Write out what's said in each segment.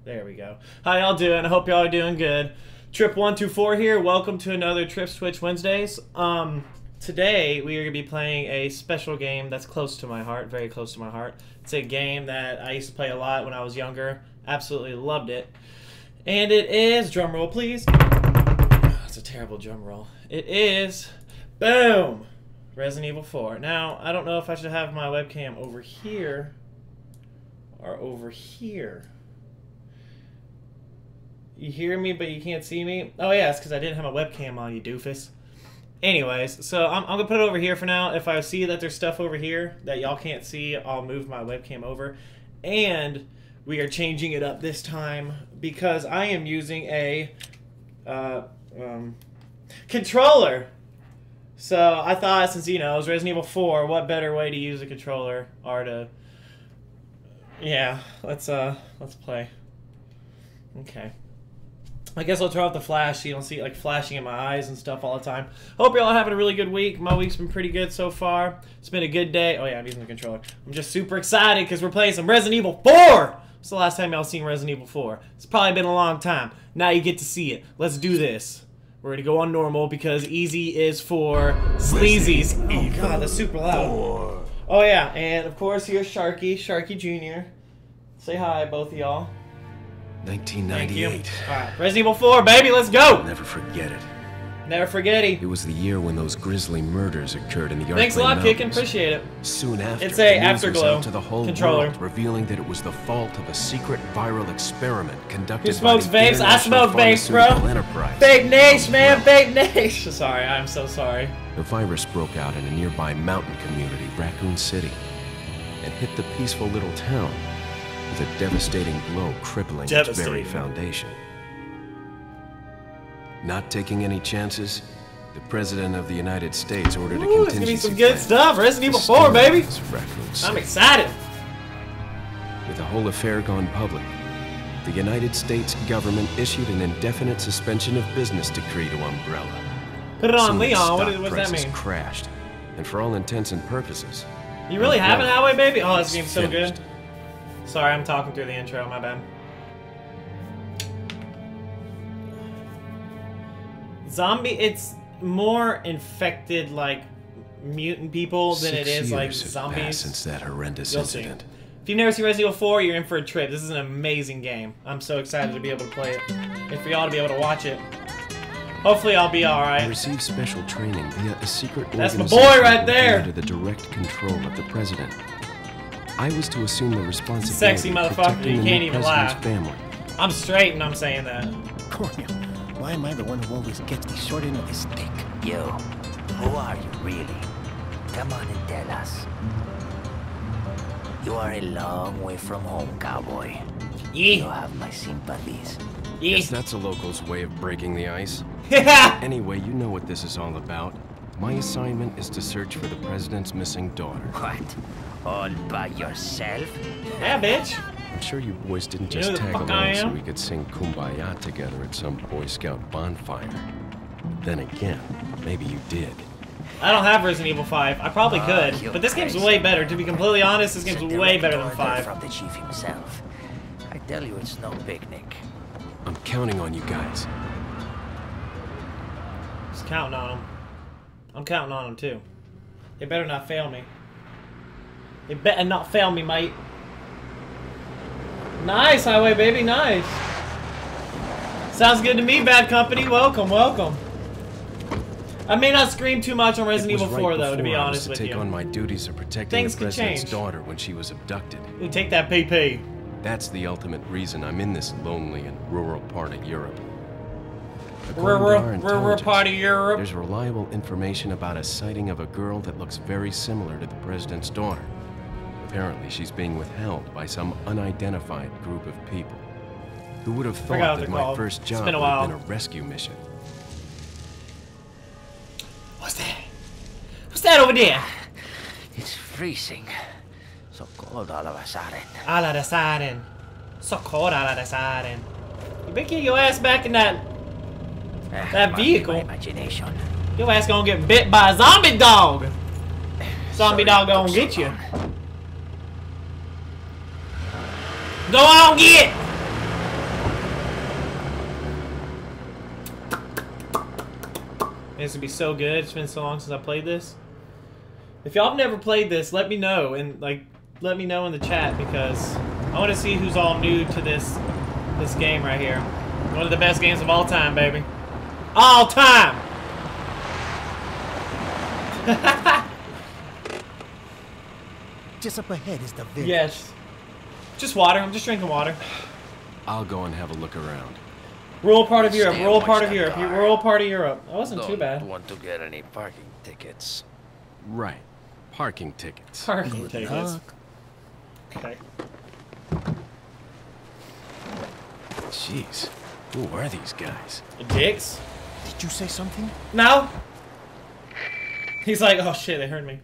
There we go. How y'all doing? I hope y'all are doing good. Trip124 here. Welcome to another Trips Twitch Wednesdays. Today we are going to be playing a special game that's close to my heart, very close to my heart. It's a game that I used to play a lot when I was younger. Absolutely loved it. And it is, drum roll please. That's a terrible drum roll. It is, boom, Resident Evil 4. Now, I don't know if I should have my webcam over here or over here. You hear me, but you can't see me? Oh, yeah, it's because I didn't have my webcam on, you doofus. Anyways, so I'm going to put it over here for now. If I see that there's stuff over here that y'all can't see, I'll move my webcam over. And we are changing it up this time because I am using a controller. So I thought, since, you know, it was Resident Evil 4, what better way to use a controller or to... Yeah, let's play. Okay. I guess I'll turn off the flash so you don't see it like flashing in my eyes and stuff all the time. Hope y'all having a really good week. My week's been pretty good so far. It's been a good day. Oh yeah, I'm using the controller. I'm just super excited because we're playing some Resident Evil 4! What's the last time y'all seen Resident Evil 4? It's probably been a long time. Now you get to see it. Let's do this. We're gonna go on normal because easy is for sleazies. Oh god, that's super loud. Oh yeah, and of course here's Sharky Jr. Say hi, both of y'all. 1998. Alright, Resident Evil 4, baby, let's go! I'll never forget it. Never forget it. It was the year when those grisly murders occurred in the Arklay Thanks a lot, Mountains. Kickin', appreciate it. Soon after, It's a the news was Afterglow out to the whole controller. world, revealing that it was the fault of a secret viral experiment conducted Who smokes by the vapes? I International smoke vapes, bro. Pharmaceutical Enterprise. Fake Nash, man, fake Nash. Sorry, I'm so sorry. The virus broke out in a nearby mountain community, Raccoon City, and hit the peaceful little town with a devastating blow crippling its very foundation. Not taking any chances, the President of the United States ordered a contingency it's gonna be some good plan stuff. Resident Evil to 4, baby. stabilize Raccoon City. I'm excited. With the whole affair gone public, the United States government issued an indefinite suspension of business decree to Umbrella. Put it on Soon Leon. stock What does that prices mean? crashed, and for all intents and purposes, You really have it that way, baby? Oh, this it's game's so finished. good. Sorry, I'm talking through the intro. My bad. Zombie, it's more infected like mutant people than it is like 6 years have zombies. passed since that horrendous You'll see. incident. If you've never seen Resident Evil 4, you're in for a trip. This is an amazing game. I'm so excited to be able to play it and for y'all to be able to watch it. Hopefully I'll be I alright. received special training via a secret That's my organization boy right there. under the direct control of the president. I was to assume the responsibility Sexy of motherfucker, protecting you the can't new even president's lie. family. I'm straight and I'm saying that. Coño, why am I the one who always gets the short end of the stick? You, who are you really? Come on and tell us. You are a long way from home, cowboy. You Yeah. have my sympathies. Yeah. Guess that's a local's way of breaking the ice. Yeah. Anyway, you know what this is all about. My assignment is to search for the president's missing daughter. What? All by yourself? Yeah, bitch. I'm sure you boys didn't You just know who the tag fuck I along so am? we could sing Kumbaya together at some Boy Scout bonfire. Then again, maybe you did. I don't have Resident Evil 5. I probably Ah, could, you're but this game's crazy. way better. To be completely honest, this game's It's a way direct better than order 5. From the chief himself. I tell you, it's no picnic. I'm counting on you guys. Just counting on them. I'm counting on them too. They better not fail me. They better not fail me, mate. Nice, Highway baby, nice. Sounds good to me, Bad Company. Welcome, welcome. I may not scream too much on Resident It was Evil 4, right though, to be before I was honest to with take you. on my duties of protecting Things the could president's change. daughter when she was abducted. Ooh, take that PP. That's the ultimate reason I'm in this lonely and rural part of Europe. According to our Rural intelligence, part of Europe. there's reliable information about a sighting of a girl that looks very similar to the president's daughter. Apparently, she's being withheld by some unidentified group of people. Who would have Forgot thought what that they're my called. first It's job been would a have while. been a rescue mission? What's that? What's that over there? It's freezing. So cold all of a sudden. All of a sudden. So cold all of a sudden. You better get your ass back in that Must be vehicle. my imagination. Your ass gonna get bit by a zombie dog. Zombie Sorry dog it gonna took get so you. long. Go on, get! this would be so good. It's been so long since I played this. If y'all have never played this, let me know and like let me know in the chat because I want to see who's all new to this game right here. One of the best games of all time, baby. All time. Just up ahead is the village. Yes. Just water. I'm just drinking water. I'll go and have a look around. Rural part of Europe. Stay Rural and part watch of that Europe. car. Rural part of Europe. That wasn't too Don't bad. want to get any parking tickets. Right. Parking tickets. Parking Good tickets. luck. Okay. Jeez. Who are these guys? Dicks? Did you say something? No. He's like, oh shit, they heard me.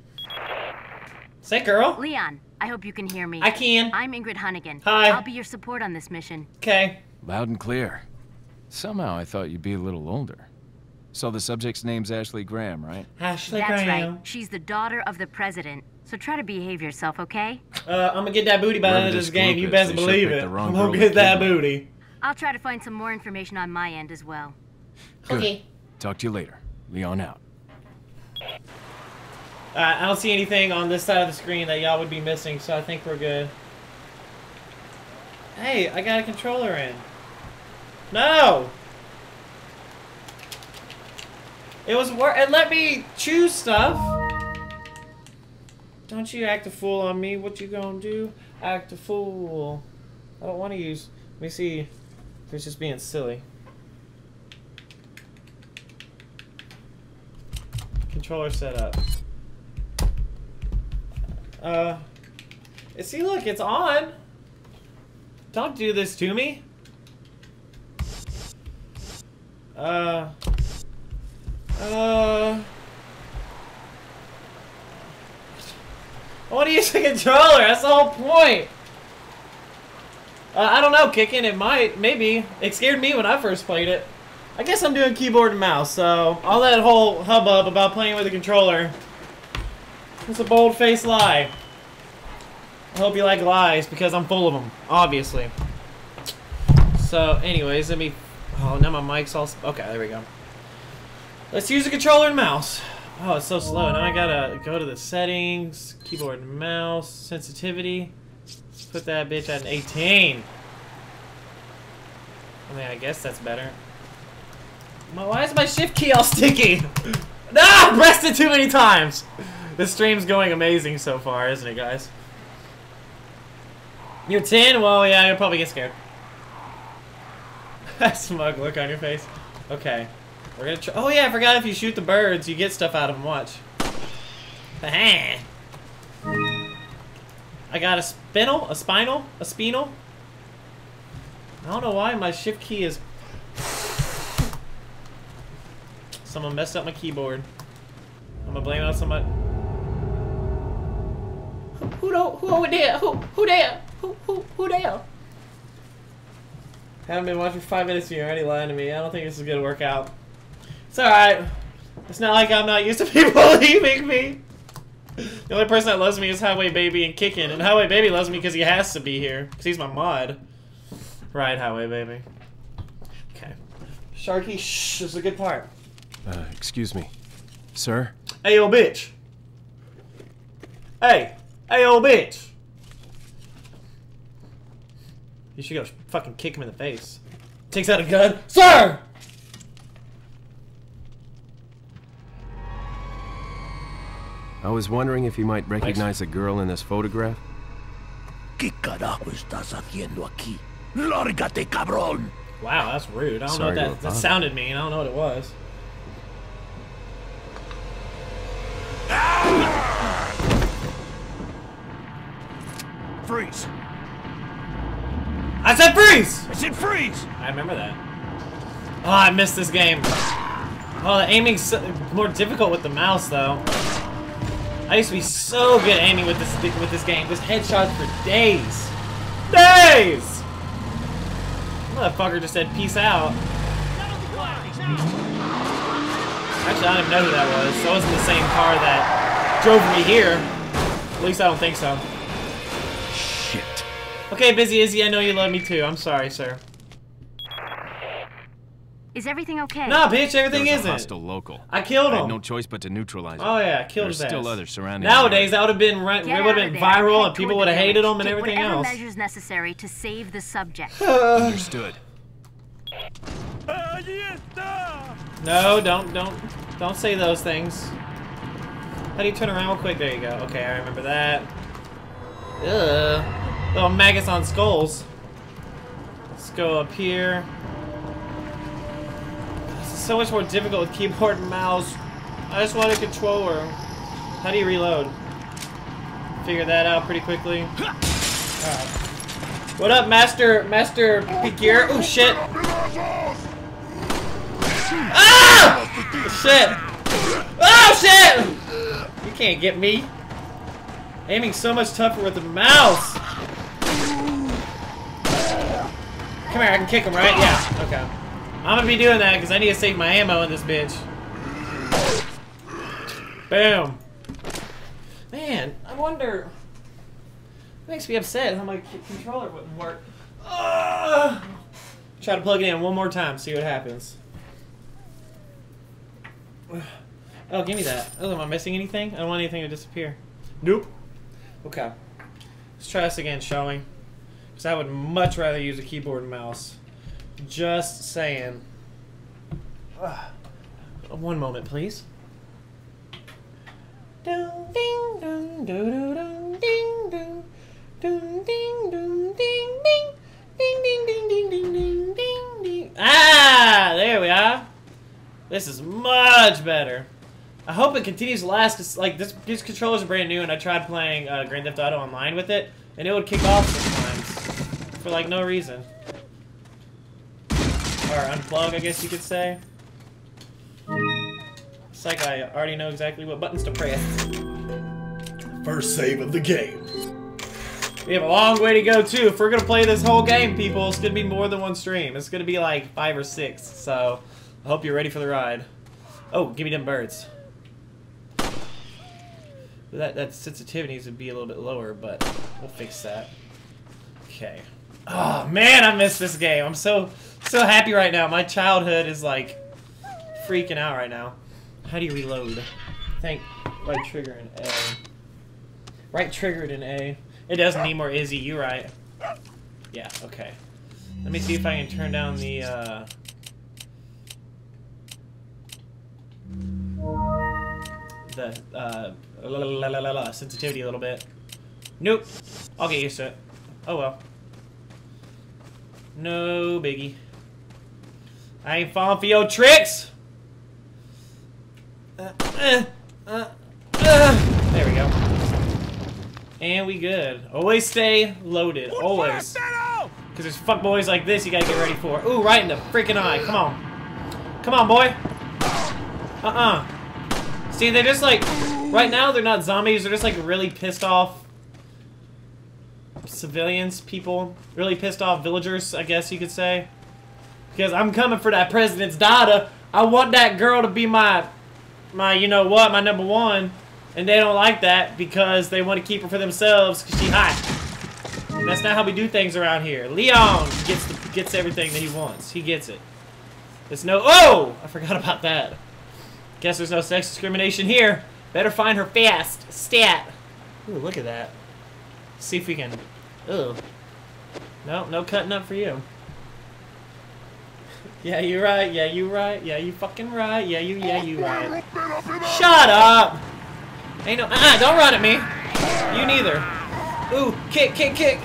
Say, girl. Leon, I hope you can hear me. I can. I'm Ingrid Hunnigan. Hi. I'll be your support on this mission. Okay. Loud and clear. Somehow I thought you'd be a little older. So the subject's name's Ashley Graham, right? Ashley That's Graham. right. She's the daughter of the president. So try to behave yourself, okay? I'm gonna get that booty by the end Whoever of this this game. group You is, best they sure believe picked it. the wrong I'm girl gonna to get that kidnap. booty. I'll try to find some more information on my end as well. Good. Okay. Talk to you later. Leon out. I don't see anything on this side of the screen that y'all would be missing, so I think we're good. Hey, I got a controller in. No! It was it let me choose stuff. Don't you act a fool on me. What you gonna do? Act a fool. I don't want to use... Let me see if it's just being silly. Controller setup. See, look, it's on. Don't do this to me. I want to use the controller. That's the whole point. I don't know, kicking it might, maybe. It scared me when I first played it. I guess I'm doing keyboard and mouse, so all that whole hubbub about playing with a controller, it's a bold-faced lie. I hope you like lies, because I'm full of them, obviously. So, anyways, let me... Oh, now my mic's all... Okay, there we go. Let's use the controller and mouse. Oh, it's so slow. Now I gotta go to the settings, keyboard and mouse, sensitivity. Put that bitch at an 18. I mean, I guess that's better. Why is my shift key all sticky? Ah, I pressed it too many times. This stream's going amazing so far, isn't it, guys? You're 10? Well, yeah, you'll probably get scared. That smug look on your face. Okay. We're gonna try. Oh, yeah, I forgot if you shoot the birds, you get stuff out of them. Watch. I got a spinal? A spinal? A spinal? I don't know why my shift key is... Someone messed up my keyboard. I'm gonna blame it on somebody. Who there? Who there? Who there? Haven't been watching for 5 minutes and you're already lying to me. I don't think this is gonna work out. It's alright. It's not like I'm not used to people leaving me. The only person that loves me is Highway Baby and Kickin', and Highway Baby loves me because he has to be here, because he's my mod. Right, Highway Baby. Okay. Sharky, shh, this is a good part. Excuse me. Sir? Hey, yo, bitch. Hey. Hey, yo, bitch. You should go fucking kick him in the face. Takes out a gun. Sir! I was wondering if you might recognize the girl in this photograph. ¿Qué carajo estás haciendo aquí? ¡Lárgate, cabrón! Wow, that's rude. I don't Sorry know to what that bother. sounded mean. I don't know what it was. Freeze! I said freeze! I said freeze! I remember that. Oh, I missed this game. Oh, the aiming's so more difficult with the mouse, though. I used to be so good aiming with this game. Just headshots for days. Days! Motherfucker just said peace out. Actually, I don't even know who that was. That wasn't the same car that drove me here. At least I don't think so. Shit. Okay, Busy Izzy, I know you love me too. I'm sorry, sir. Is everything okay? Nah, bitch, everything There was isn't. a hostile local. I killed I had him. no choice but to neutralize him. Oh yeah, I killed There's his ass. still others surrounding. Nowadays, that would have been Get would out have of been there. viral, Head and people toward would have the hated village. him and Take everything whatever else. measures necessary to save the subject. Understood. No, don't say those things. How do you turn around real quick? There you go. Okay, I remember that. Ugh. Little maggots on skulls. Let's go up here. This is so much more difficult with keyboard and mouse. I just want a controller. How do you reload? Figure that out pretty quickly. Alright. What up, Master Piquier? Oh shit! Ah! Shit! Oh shit! You can't get me. Aiming so much tougher with the mouse. Come here, I can kick him, right? Yeah. Okay. I'm gonna be doing that because I need to save my ammo in this bitch. Boom. Man, I wonder. It makes me upset how my controller wouldn't work. Try to plug it in one more time, see what happens. Oh, give me that. Oh, am I missing anything? I don't want anything to disappear. Nope. Okay. Let's try this again, shall we? Because I would much rather use a keyboard and mouse. Just saying. One moment, please. Ding ding ding ding ding ding ding ding ding ding ding ding ding ding ding ding ding. Ah, there we are. This is much better. I hope it continues to last. Cause like these controllers are brand new, and I tried playing Grand Theft Auto Online with it, and it would kick off sometimes for like no reason. Or unplug, I guess you could say. It's like I already know exactly what buttons to press. First save of the game. We have a long way to go too. If we're gonna play this whole game, people, it's gonna be more than one stream. It's gonna be like 5 or 6. So I hope you're ready for the ride. Oh, give me them birds. That sensitivity needs to be a little bit lower, but we'll fix that. Okay. Oh man, I miss this game. I'm so happy right now. My childhood is like freaking out right now. How do you reload? I think right trigger and A. Right triggered and A. It doesn't need more Izzy, you're right. Yeah, okay. Let me see if I can turn down the sensitivity a little bit. Nope. I'll get used to it. Oh well. No biggie. I ain't falling for your tricks! There we go. And we good. Always stay loaded. Always. Because there's fuckboys like this you gotta get ready for. Ooh, right in the freaking eye. Come on. Come on, boy. See, they're just like... Right now, they're not zombies. They're just like really pissed off civilians, people. Really pissed off villagers, I guess you could say. Because I'm coming for that president's daughter. I want that girl to be my you know what, my number one. And they don't like that because they want to keep her for themselves because she's hot. And that's not how we do things around here. Leon gets everything that he wants. He gets it. There's no... Oh! I forgot about that. Guess there's no sex discrimination here. Better find her fast. Stat. Ooh, look at that. See if we can... Ugh. No, no cutting up for you. Yeah, you right. Yeah, you right. Yeah, you fucking right. Yeah, you right. Shut up! Ain't no... don't run at me. You neither. Ooh, kick, kick, kick.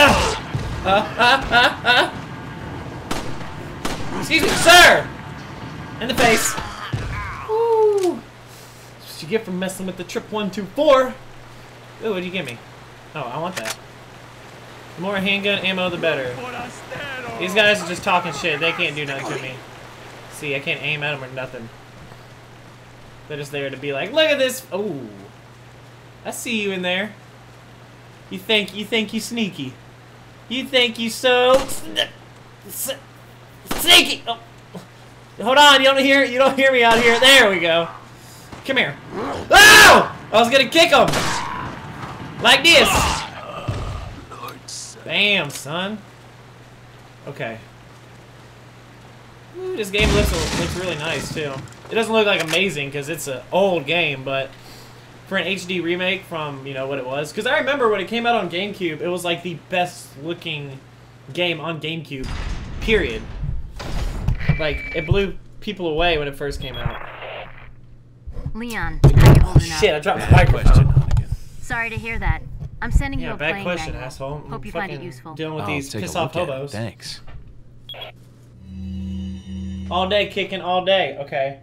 Excuse me, sir! In the face. Ooh. That's what you get for messing with the Trip 124. Ooh, what'd you give me? Oh, I want that. The more handgun ammo, the better. These guys are just talking shit. They can't do nothing to me. See, I can't aim at them or nothing. They're just there to be like, look at this. Oh, I see you in there. You think you sneaky. You think you so sneaky. Oh. Hold on, you don't hear me out here. There we go. Come here. Oh! I was gonna kick him. Like this. Bam, son. Okay. Ooh, this game looks really nice too. It doesn't look like amazing because it's an old game, but for an HD remake from, you know, what it was. Because I remember when it came out on GameCube, it was like the best looking game on GameCube, period. Like, it blew people away when it first came out. Leon, how you holding up? Shit, I dropped the microphone. Sorry to hear that. I'm sending you a bad playing question, manual. asshole. Hope you find it useful. Dealing with I'll these take a piss off look at it. hobos. Thanks. All day kicking, all day. Okay.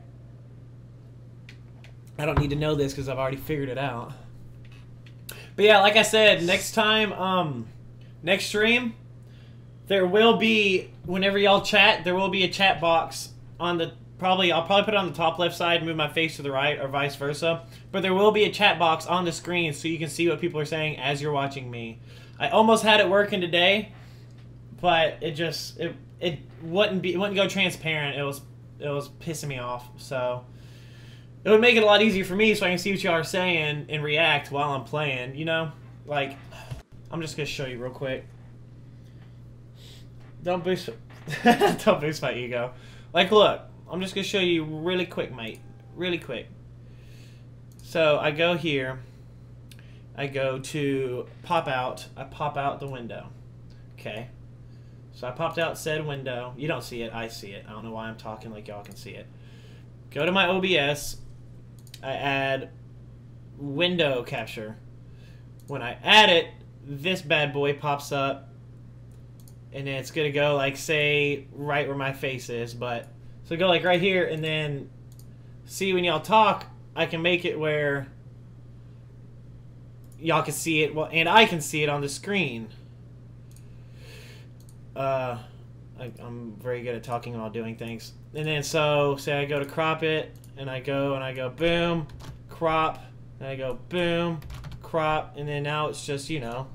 I don't need to know this because I've already figured it out. But yeah, like I said, next time, next stream, there will be, whenever y'all chat, there will be a chat box on the, I'll probably put it on the top left side and move my face to the right, or vice versa. But there will be a chat box on the screen so you can see what people are saying as you're watching me. I almost had it working today, but it just, it wouldn't go transparent. It was pissing me off, so it would make it a lot easier for me so I can see what y'all are saying and react while I'm playing, you know? Like, I'm just gonna show you real quick. Don't boost my ego. Like, look, I'm just gonna show you really quick, mate. Really quick. So, I go here. I go to pop out. I pop out the window. Okay. So I popped out said window. You don't see it. I see it. I don't know why I'm talking like y'all can see it. Go to my OBS. I add window capture. When I add it, this bad boy pops up. And then it's going to go, like, say, right where my face is. But so go, like, right here. And then see when y'all talk, I can make it where y'all can see it. Well, and I can see it on the screen. I'm very good at talking while doing things. And then so, say I go to crop it, and I go boom, crop, and I go boom, crop, and then now it's just, you know,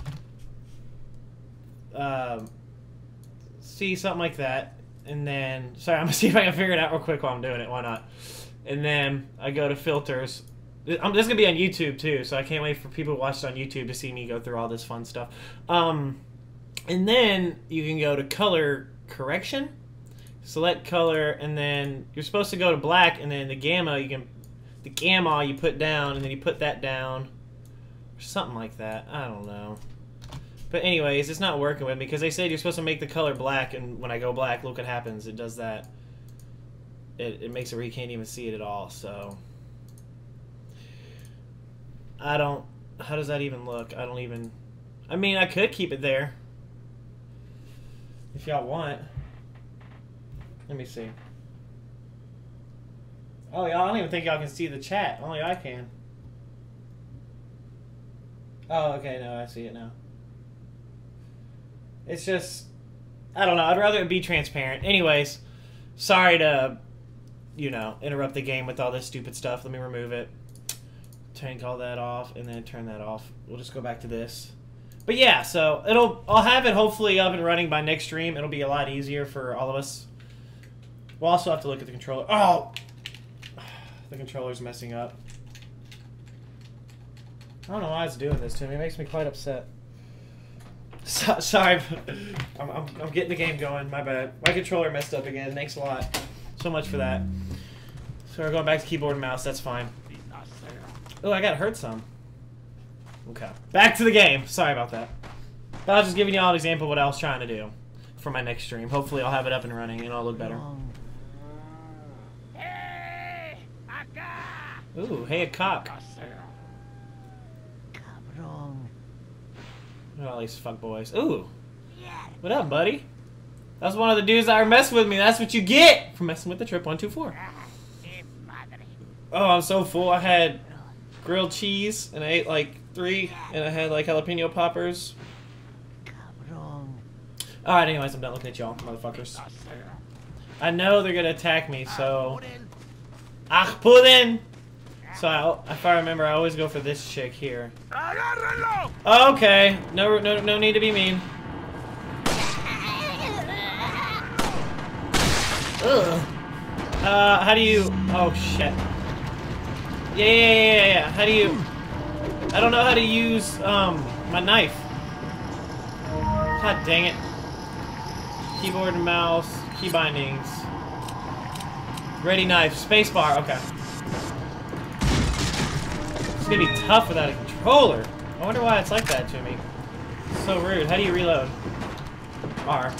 see something like that. And then, sorry, I'm gonna see if I can figure it out real quick while I'm doing it. Why not? And then I go to filters. This is gonna be on YouTube too, so I can't wait for people who watch it on YouTube to see me go through all this fun stuff. And then you can go to color correction, select color, and then you're supposed to go to black, and then the gamma you put down, and then you put that down, or something like that. I don't know. But anyways, it's not working with me because they said you're supposed to make the color black, and when I go black, look what happens. It does that. It makes it where you can't even see it at all. So I don't. How does that even look? I don't even. I mean, I could keep it there. If y'all want. Let me see. Oh, y'all, I don't even think y'all can see the chat. Only I can. Oh, okay, no, I see it now. It's just, I don't know. I'd rather it be transparent. Anyways, sorry to, you know, interrupt the game with all this stupid stuff. Let me remove it. Turn all that off, and then turn that off. We'll just go back to this. But yeah, so I'll have it hopefully up and running by next stream. It'll be a lot easier for all of us. We'll also have to look at the controller. Oh! The controller's messing up. I don't know why it's doing this to me. It makes me quite upset. Sorry. I'm getting the game going. My bad. My controller messed up again. Thanks a lot. So much for that. So we're going back to keyboard and mouse. That's fine. Oh, I got hurt some. Okay. Back to the game. Sorry about that. But I was just giving you all an example of what I was trying to do for my next stream. Hopefully I'll have it up and running and it'll look better. Ooh, hey, a cop. Look at all these fuckboys. Ooh. What up, buddy? That's one of the dudes that are messing with me. That's what you get for messing with the Trip 124. Oh, I'm so full. I had grilled cheese, and I ate like 3, and I had like jalapeno poppers. Alright, anyways, I'm done looking at y'all, motherfuckers. I know they're gonna attack me, so... pull in! So, if I remember, I always go for this chick here. Okay, no need to be mean. Ugh. How do you... Oh, shit. Yeah. How do you... I don't know how to use, my knife. God dang it. Keyboard and mouse. Key bindings. Ready knife. Spacebar. Okay. It's gonna be tough without a controller. I wonder why it's like that to me. So rude. How do you reload? R.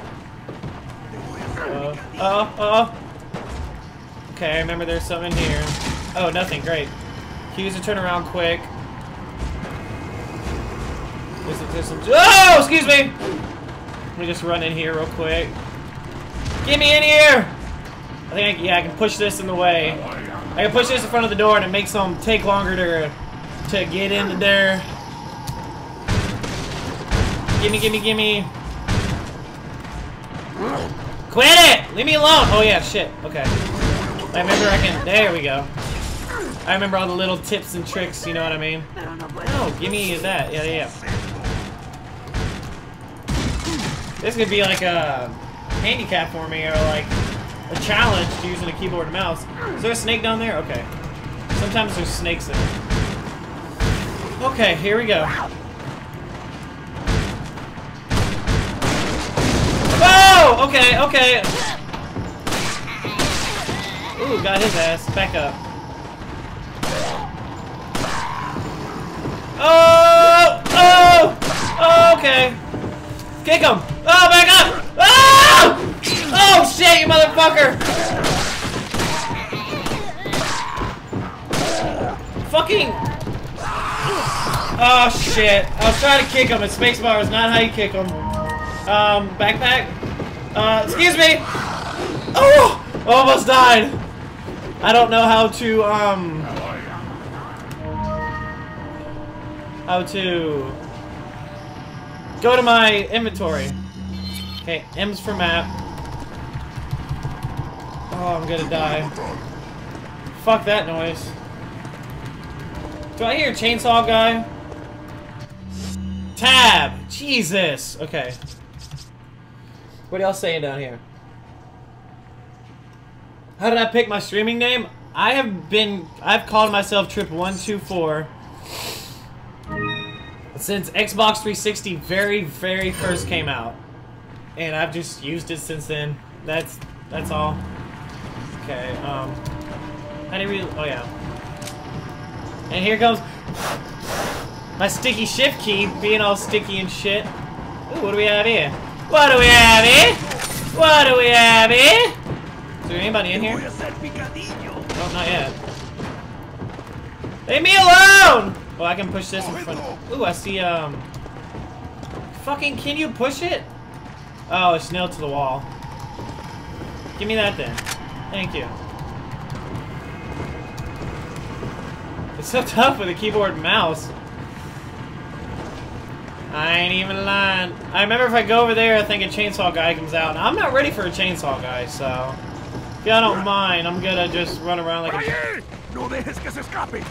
Okay, I remember there's something in here. Oh, nothing. Great. Use to turn around quick. There's some. Oh, excuse me. Let me just run in here real quick. Get me in here. I think I can push this in the way. I can push this in front of the door, and it makes them take longer to get into there. Gimme, gimme, gimme. Quit it! Leave me alone! Oh yeah, shit. Okay. I remember I can... There we go. I remember all the little tips and tricks, you know what I mean? No, gimme that. Yeah, yeah. This could be like a handicap for me, or like a challenge to using a keyboard and mouse. Is there a snake down there? Okay. Sometimes there's snakes in it. Okay, here we go. Oh! Okay, okay. Ooh, got his ass. Back up. Oh! Oh! Oh, okay. Kick him! Oh, back up! Oh! Oh, shit, you motherfucker! Fucking... Oh, shit. I was trying to kick him, and spacebar is not how you kick him. Backpack? Excuse me! Oh! Almost died! I don't know how to, go to my inventory. Okay, M's for map. Oh, I'm gonna die. Fuck that noise. Do I hear a chainsaw guy? Tab! Jesus! Okay. What else saying down here? How did I pick my streaming name? I've called myself Trip124 since Xbox 360 very first came out. And I've just used it since then. That's all. Okay, how do we... Oh, yeah. And here comes my sticky shift key being all sticky and shit. Ooh, what do we have here? What do we have here? What do we have here? Is there anybody in here? Oh, not yet. Leave me alone! Well, I can push this in front. Ooh, I see, Fucking, can you push it? Oh, it's nailed to the wall. Give me that then. Thank you. It's so tough with a keyboard and mouse. I ain't even lying. I remember if I go over there, I think a chainsaw guy comes out. Now, I'm not ready for a chainsaw guy, so... If y'all don't mind, I'm gonna just run around like a... No dejes que se escape.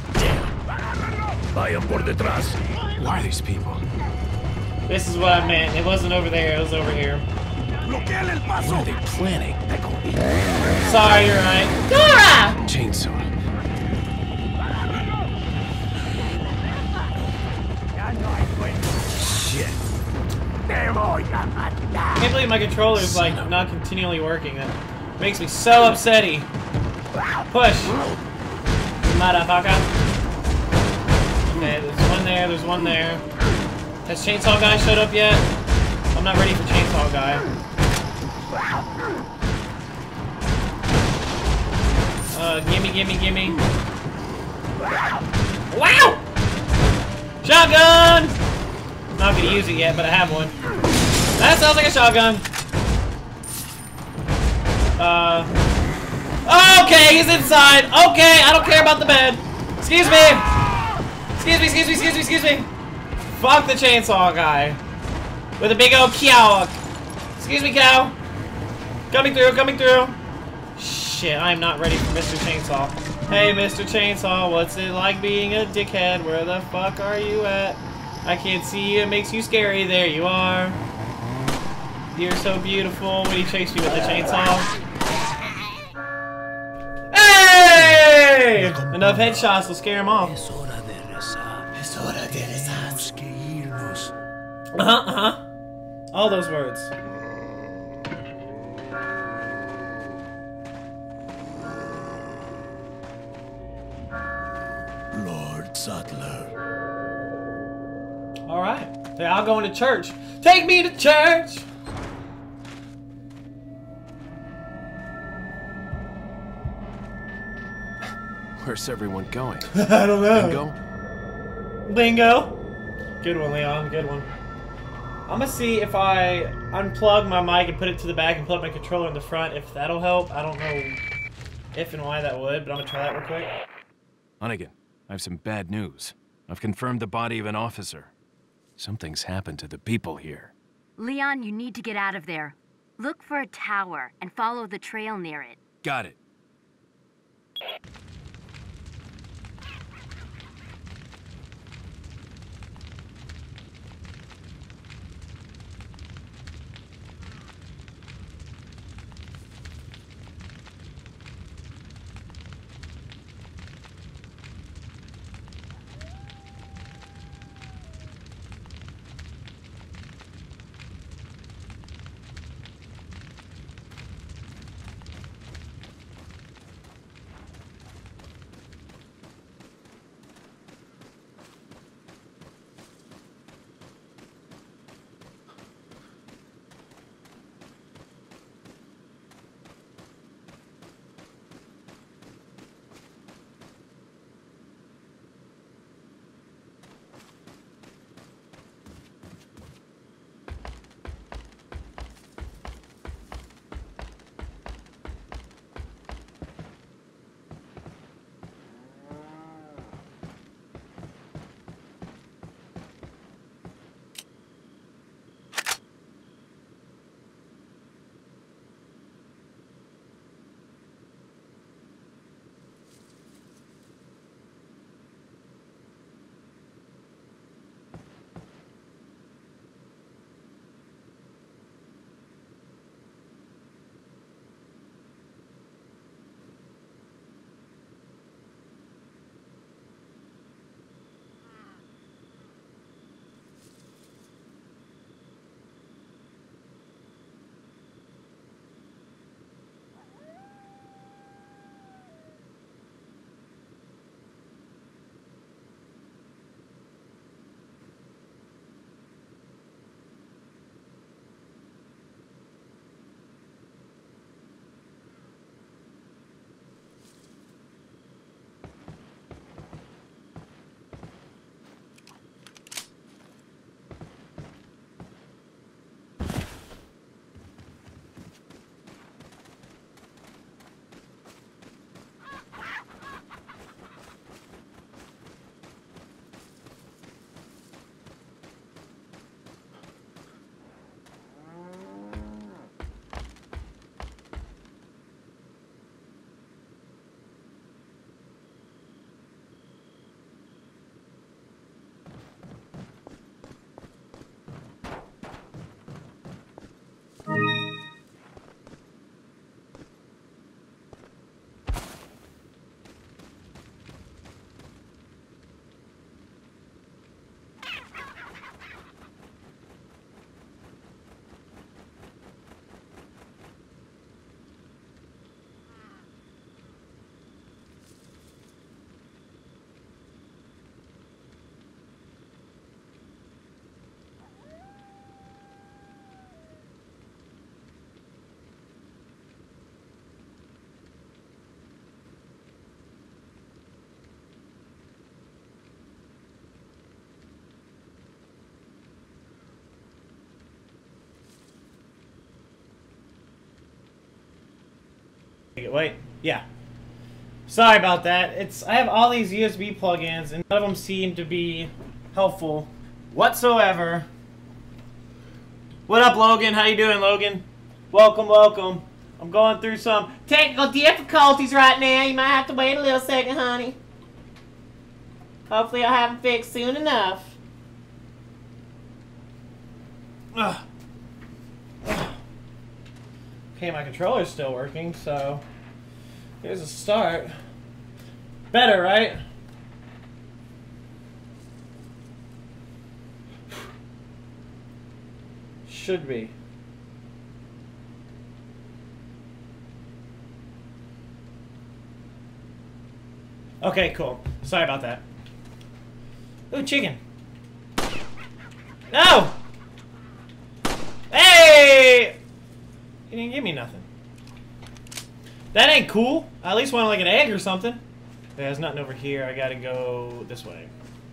Vayan por detrás. Who are these people? This is what I meant. It wasn't over there, it was over here. What are they planning? Sorry, you're right. Dora! Chainsaw. Shit. I can't believe my controller's like not continually working. That makes me so upsetty. Push. Motherfucker. Okay, there's one there, there's one there. Has Chainsaw Guy showed up yet? I'm not ready for Chainsaw Guy. Gimme, gimme, gimme. Wow! Shotgun! I'm not gonna use it yet, but I have one. That sounds like a shotgun. Okay, he's inside. Okay, I don't care about the bed. Excuse me. Excuse me, excuse me, excuse me, excuse me. Fuck the chainsaw guy. With a big old cow. Excuse me, cow. Coming through, coming through. Shit, I'm not ready for Mr. Chainsaw. Hey, Mr. Chainsaw, what's it like being a dickhead? Where the fuck are you at? I can't see you, it makes you scary. There you are. You're so beautiful. When he chased you with the chainsaw. Hey! Enough headshots will scare him off. All those words. subtler. All right. Hey, I'll go into church. Take me to church. Where's everyone going? I don't know. Bingo? Bingo. Good one, Leon. Good one. I'm gonna see if I unplug my mic and put it to the back and put my controller in the front, if that'll help. I don't know if and why that would, but I'm gonna try that real quick. Hunnigan, I have some bad news. I've confirmed the body of an officer. Something's happened to the people here. Leon, you need to get out of there. Look for a tower and follow the trail near it. Got it. Wait, yeah. Sorry about that. I have all these USB plugins and none of them seem to be helpful whatsoever. What up, Logan? How you doing, Logan? Welcome, welcome. I'm going through some technical difficulties right now. You might have to wait a little second, honey. Hopefully I'll have them fixed soon enough. Ugh. Okay, my controller's still working, so here's a start. Better, right? Should be. Okay, cool. Sorry about that. Ooh, chicken. No! Hey! You didn't give me nothing. That ain't cool. I at least want like an egg or something. Yeah, there's nothing over here. I gotta go this way.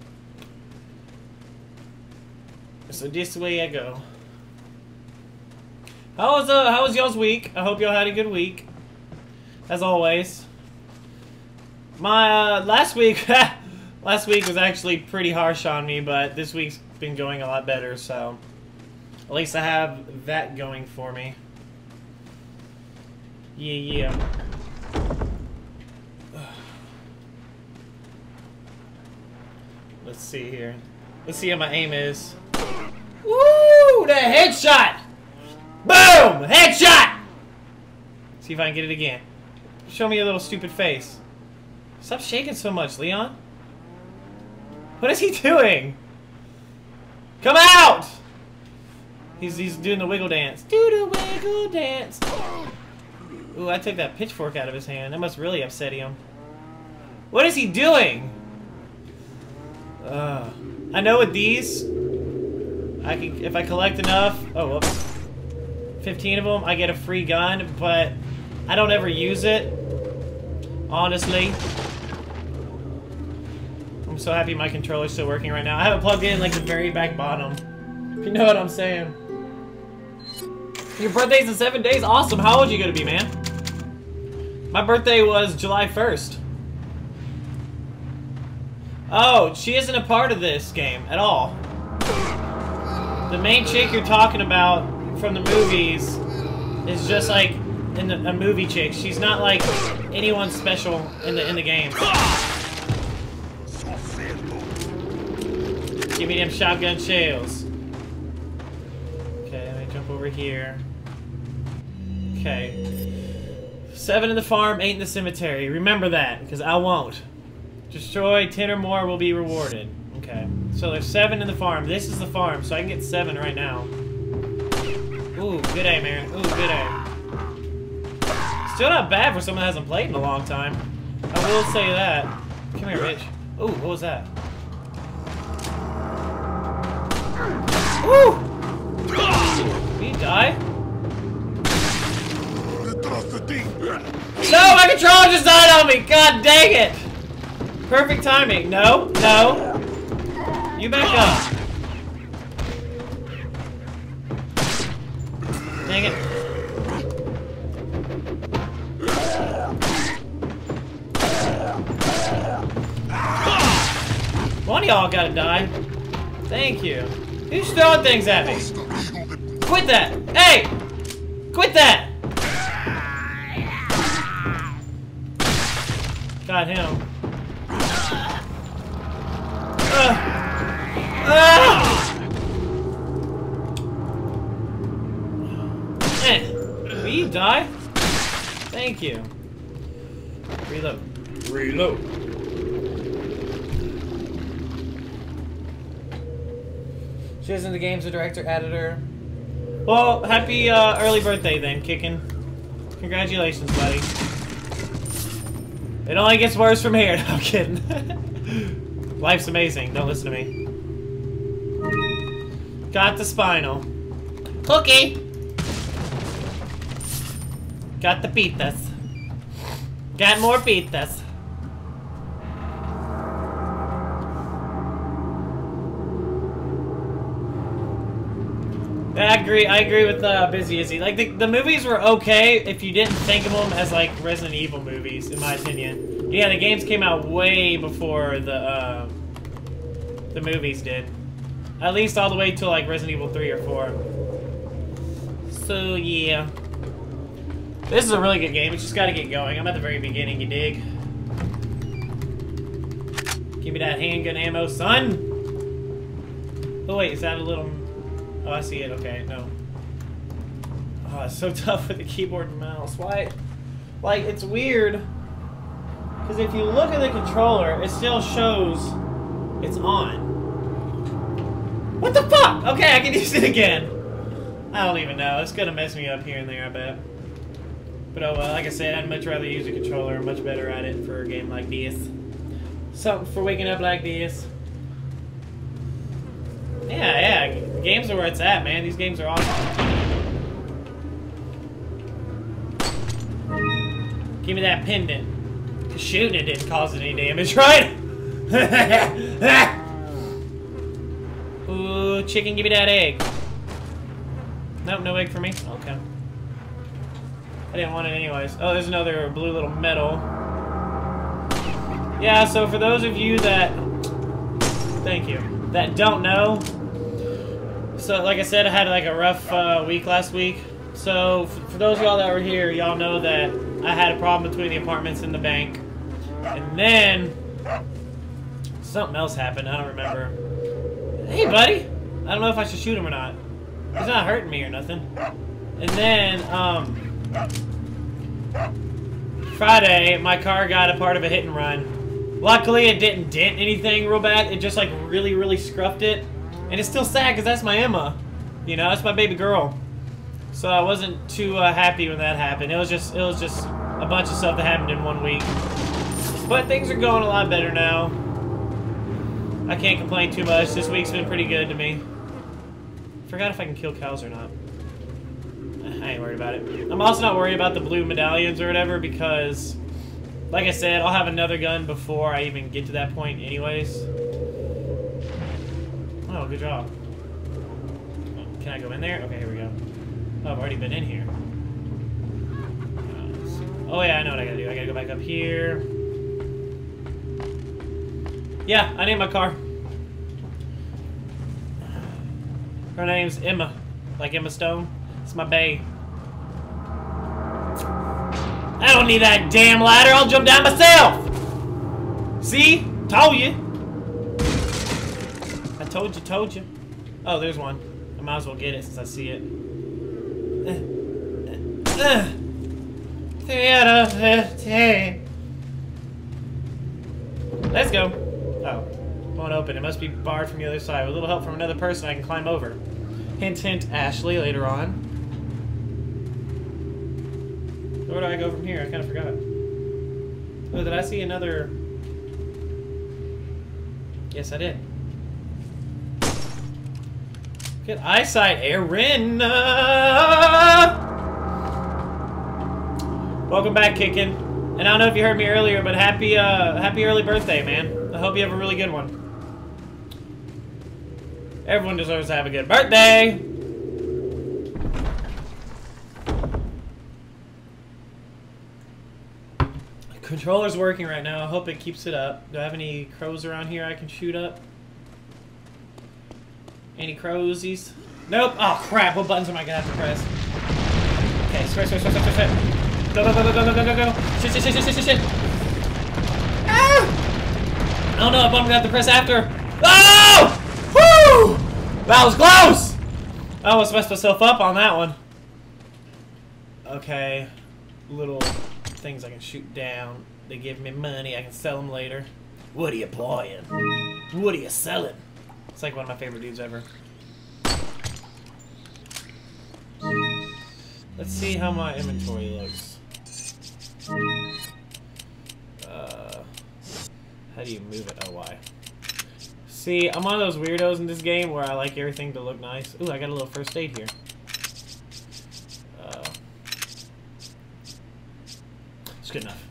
So this way I go. How was y'all's week? I hope y'all had a good week. As always. My last week last week was actually pretty harsh on me, but this week's been going a lot better, so at least I have that going for me. Yeah. Let's see here. Let's see how my aim is. Woo! The headshot! Boom! Headshot! See if I can get it again. Show me your little stupid face. Stop shaking so much, Leon. What is he doing? Come out! He's doing the wiggle dance. Do the wiggle dance. Ooh, I took that pitchfork out of his hand. That must really upset him. What is he doing? I know with these, I can, if I collect enough. Oh, whoops. 15 of them, I get a free gun, but I don't ever use it. Honestly. I'm so happy my controller's still working right now. I have it plugged in like the very back bottom. If you know what I'm saying. Your birthday's in 7 days? Awesome. How old are you gonna be, man? My birthday was July 1st. Oh, she isn't a part of this game at all. The main chick you're talking about from the movies is just like a movie chick. She's not like anyone special in the game. Give me them shotgun shells. Okay, let me jump over here. Okay. 7 in the farm, 8 in the cemetery. Remember that, because I won't. Destroy 10 or more will be rewarded. Okay. So there's 7 in the farm. This is the farm, so I can get 7 right now. Ooh, good aim, Aaron. Ooh, good aim. Still not bad for someone that hasn't played in a long time. I will say that. Come here, bitch. Ooh, what was that? Woo! Did he die? No, my controller just died on me! God dang it! Perfect timing. No, no. You back up. Dang it. One of y'all gotta die. Thank you. Who's throwing things at me? Quit that! Hey! Quit that! Got him. Will you die? Thank you. Reload. Reload. She isn't the game's director, editor. Well, happy early birthday then, Kickin'. Congratulations, buddy. It only gets worse from here. No, I'm kidding. Life's amazing. Don't listen to me. Got the spinal. Cookie! Got the pizzas. Got more pizzas. I agree with Busy Izzy. Like, the movies were okay if you didn't think of them as, like, Resident Evil movies, in my opinion. Yeah, the games came out way before the movies did. At least all the way to, like, Resident Evil 3 or 4. So, yeah. This is a really good game. It's just gotta get going. I'm at the very beginning, you dig? Give me that handgun ammo, son! Oh, wait, is that a little... Oh, I see it. Okay, no. Oh, it's so tough with the keyboard and mouse. Why? Like, it's weird. Because if you look at the controller, it still shows it's on. What the fuck? Okay, I can use it again. I don't even know. It's gonna mess me up here and there, I bet. But oh well, like I said, I'd much rather use a controller. I'm much better at it for a game like this. Something for waking up like this. Yeah. Games are where it's at, man. These games are awesome. Give me that pendant. 'Cause shooting it didn't cause any damage, right? Ooh, chicken, give me that egg. Nope, no egg for me. Okay. I didn't want it anyways. Oh, there's another blue little medal. Yeah, so for those of you that... Thank you. That don't know... So, like I said, I had like a rough week last week. So, for those of y'all that were here, y'all know that I had a problem between the apartments and the bank. And then... something else happened, I don't remember. Hey, buddy! I don't know if I should shoot him or not. He's not hurting me or nothing. And then, Friday, my car got a part of a hit and run. Luckily, it didn't dent anything real bad. It just, like, really, really scruffed it. And it's still sad, because that's my Emma. You know, that's my baby girl. So I wasn't too happy when that happened. It was just a bunch of stuff that happened in 1 week. But things are going a lot better now. I can't complain too much. This week's been pretty good to me. Forgot if I can kill cows or not. I ain't worried about it. I'm also not worried about the blue medallions or whatever because, like I said, I'll have another gun before I even get to that point anyways. Oh, good job. Can I go in there? Okay, here we go. Oh, I've already been in here. Oh yeah, I know what I gotta do. I gotta go back up here. Yeah, I named my car. Her name's Emma. Like Emma Stone. It's my bae. I don't need that damn ladder. I'll jump down myself. See? Told you. I told you. Oh, there's one. I might as well get it since I see it. 3 out of 15. Let's go. Oh, won't open. It must be barred from the other side. With a little help from another person, I can climb over. Hint, hint, Ashley, later on. Where do I go from here? I kind of forgot. Oh, did I see another... Yes, I did. Good eyesight, Erin! Welcome back, Kickin'. And I don't know if you heard me earlier, but happy early birthday, man. I hope you have a really good one. Everyone deserves to have a good birthday! Controller's working right now. I hope it keeps it up. Do I have any crows around here I can shoot up? Any crowsies? Nope. Oh, crap. What buttons am I going to have to press? Okay, sweat. Go. Shit. Ah! Oh, no. I'm going to have to press after. Oh! Woo! That was close! I almost messed myself up on that one. Okay. Little things I can shoot down. They give me money. I can sell them later. What are you buying? What are you selling? It's like one of my favorite dudes ever. Let's see how my inventory looks. How do you move it? Oh, why? See, I'm one of those weirdos in this game where I like everything to look nice. Ooh, I got a little first aid here. It's good enough.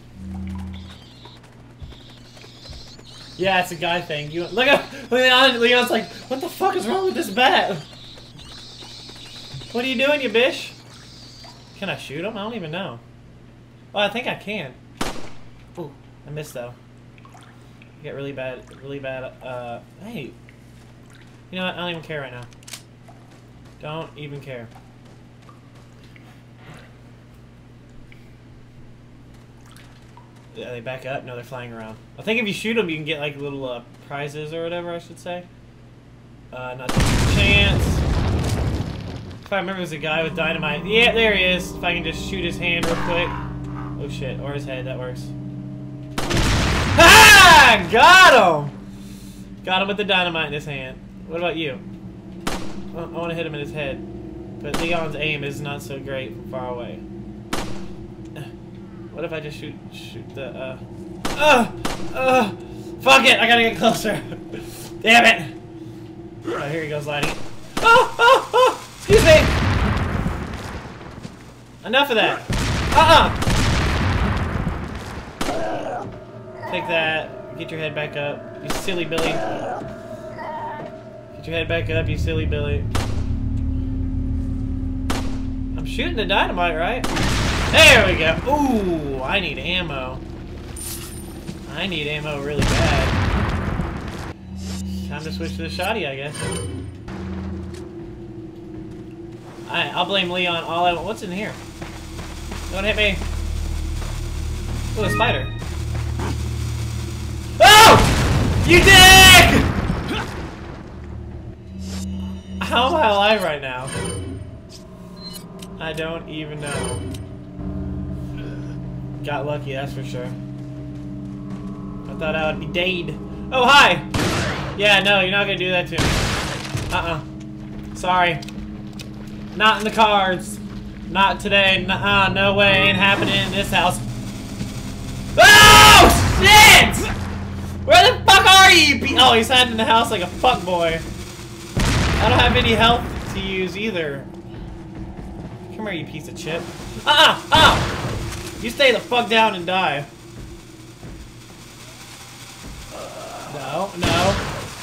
Yeah, it's a guy thing. You look at Leon's like, what the fuck is wrong with this bat? What are you doing, you bish? Can I shoot him? I don't even know. Oh, I think I can. Ooh, I missed though. I get really bad. Hey. You know what? I don't even care right now. Don't even care. Yeah, they back up? No, they're flying around. I think if you shoot them, you can get like little prizes or whatever, I should say. Not taking a chance. If I remember, there's a guy with dynamite. Yeah, there he is. If I can just shoot his hand real quick. Oh shit, or his head, that works. Ha! Got him! Got him with the dynamite in his hand. What about you? Well, I want to hit him in his head. But Leon's aim is not so great from far away. What if I just shoot the, fuck it! I gotta get closer! Damn it! Oh, here he goes, laddie. Oh, oh, oh! Excuse me! Enough of that. Take that. Get your head back up, you silly Billy. Get your head back up, you silly Billy. I'm shooting the dynamite, right? There we go. Ooh, I need ammo. I need ammo really bad. Time to switch to the shotty, I guess. Alright, I'll blame Leon all I want. What's in here? Don't hit me. Ooh, a spider. Oh! You dick! How am I alive right now? I don't even know. Got lucky, that's for sure. I thought I would be dead. Oh, hi! Yeah, no, you're not gonna do that to me. Sorry. Not in the cards. Not today. No way. Ain't happening in this house. Oh, shit! Where the fuck are you? Oh, he's hiding in the house like a fuckboy. I don't have any health to use either. Come here, you piece of shit. You stay the fuck down and die. No, no,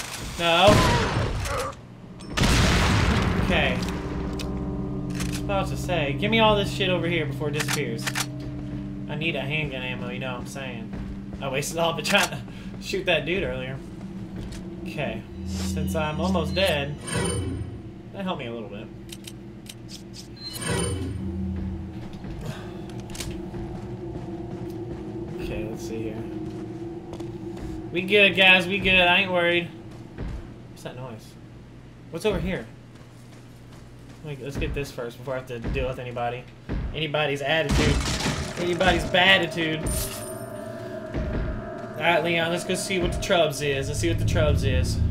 no. Okay. I was about to say, give me all this shit over here before it disappears. I need a handgun ammo, you know what I'm saying. I wasted all of it trying to shoot that dude earlier. Okay. Since I'm almost dead, that helped me a little bit. Okay, let's see here. We good, guys. We good. I ain't worried. What's that noise? What's over here? Let's get this first before I have to deal with anybody. Anybody's attitude. Anybody's bad attitude. Alright, Leon, let's go see what the Trubs is. Let's see what the Trubs is.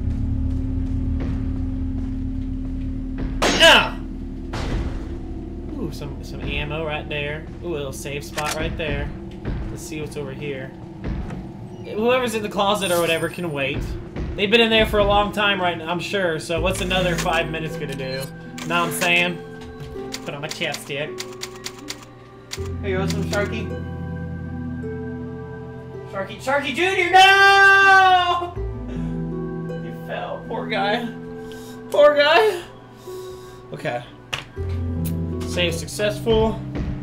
Ah! Ooh, some ammo right there. Ooh, a little safe spot right there. Let's see what's over here. Whoever's in the closet or whatever can wait. They've been in there for a long time right now, I'm sure, so what's another 5 minutes gonna do? Know what I'm saying? Put on my chapstick. Here you go, some Sharky. Sharky Jr., no! You fell, poor guy. Poor guy. Okay. Save successful.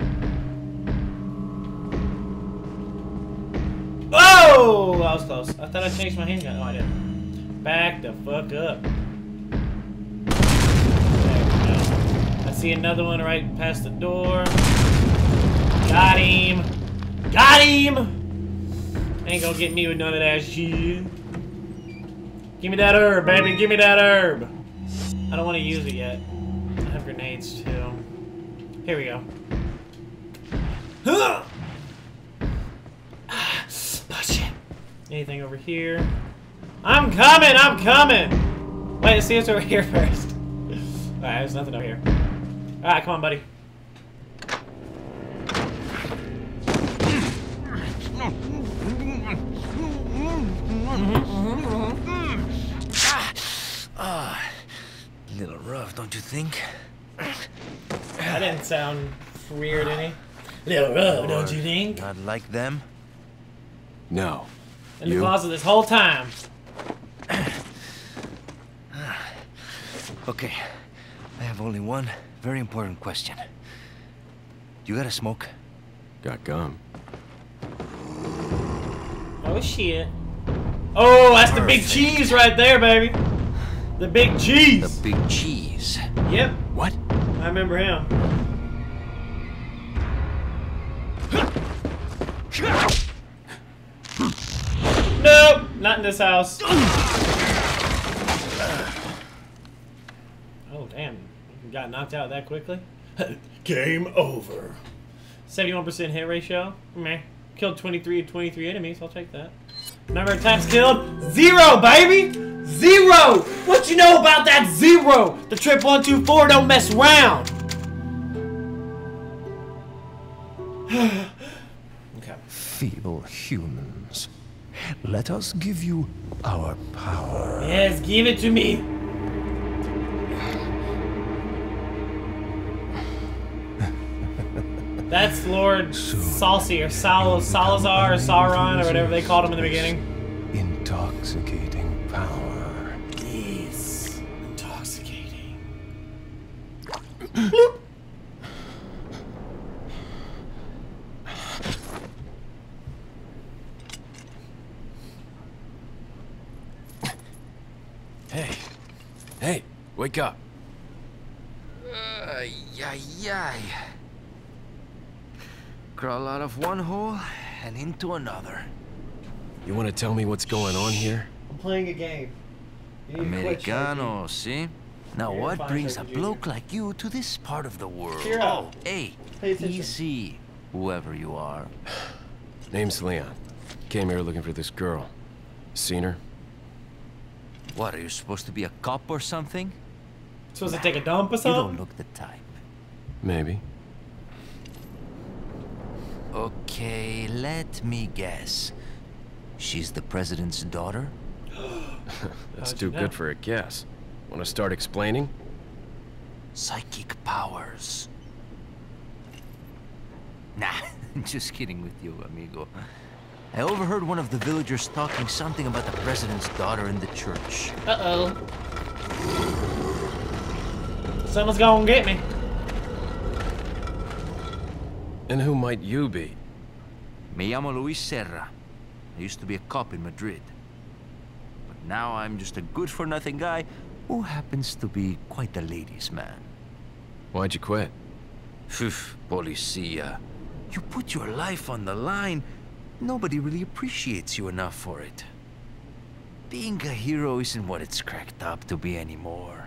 Oh, that was close. I thought I changed my handgun. Oh, I didn't. Back the fuck up. There we go. I see another one right past the door. Got him. Got him. Ain't gonna get me with none of that shit. Give me that herb, baby. Give me that herb. I don't want to use it yet. I have grenades too. Here we go. Huh! Anything over here? I'm coming! I'm coming! Wait, let's see what's over here first. Alright, there's nothing over here. Alright, come on, buddy. Little rough, don't you think? That didn't sound weird, any. Little rough, don't you think? Not like them? No. In the closet this whole time. Okay, I have only one very important question. You got a smoke? Got gum. Oh shit. Oh, that's the big cheese right there, baby. The big cheese. The big cheese. Yep. What? I remember him. Nope, not in this house. Oh, damn. Got knocked out that quickly? Game over. 71% hit ratio. Meh. Killed 23 enemies. I'll take that. Number of times killed? 0, baby! 0! What you know about that 0? The trip 124 don't mess around. Okay. Feeble humans. Let us give you our power. Yes, give it to me. That's Lord Salsi or Salazar or Sauron or whatever they called him in the beginning. Intoxicating power. Yes. Intoxicating. Hey, wake up. Yay. Crawl out of one hole and into another. You want to tell me what's going on here? I'm playing a game. You need to quit, Americano, see? Now You're what fine, brings a Sharky Jr. bloke like you to this part of the world? Cheer up. Oh, hey, Pay attention. easy, whoever you are. Name's Leon. Came here looking for this girl. Seen her? What, are you supposed to be a cop or something? Supposed to take a dump or You don't something? look the type. Maybe. Okay, let me guess. She's the president's daughter? That's How'd too you know? good for a guess. Want to start explaining? Psychic powers. Nah, just kidding with you, amigo. I overheard one of the villagers talking something about the president's daughter in the church. Uh-oh. Someone's gonna get me. And who might you be? Me llamo Luis Serra. I used to be a cop in Madrid. But now I'm just a good-for-nothing guy who happens to be quite a ladies' man. Why'd you quit? Phew, policia. You put your life on the line, nobody really appreciates you enough for it. Being a hero isn't what it's cracked up to be anymore.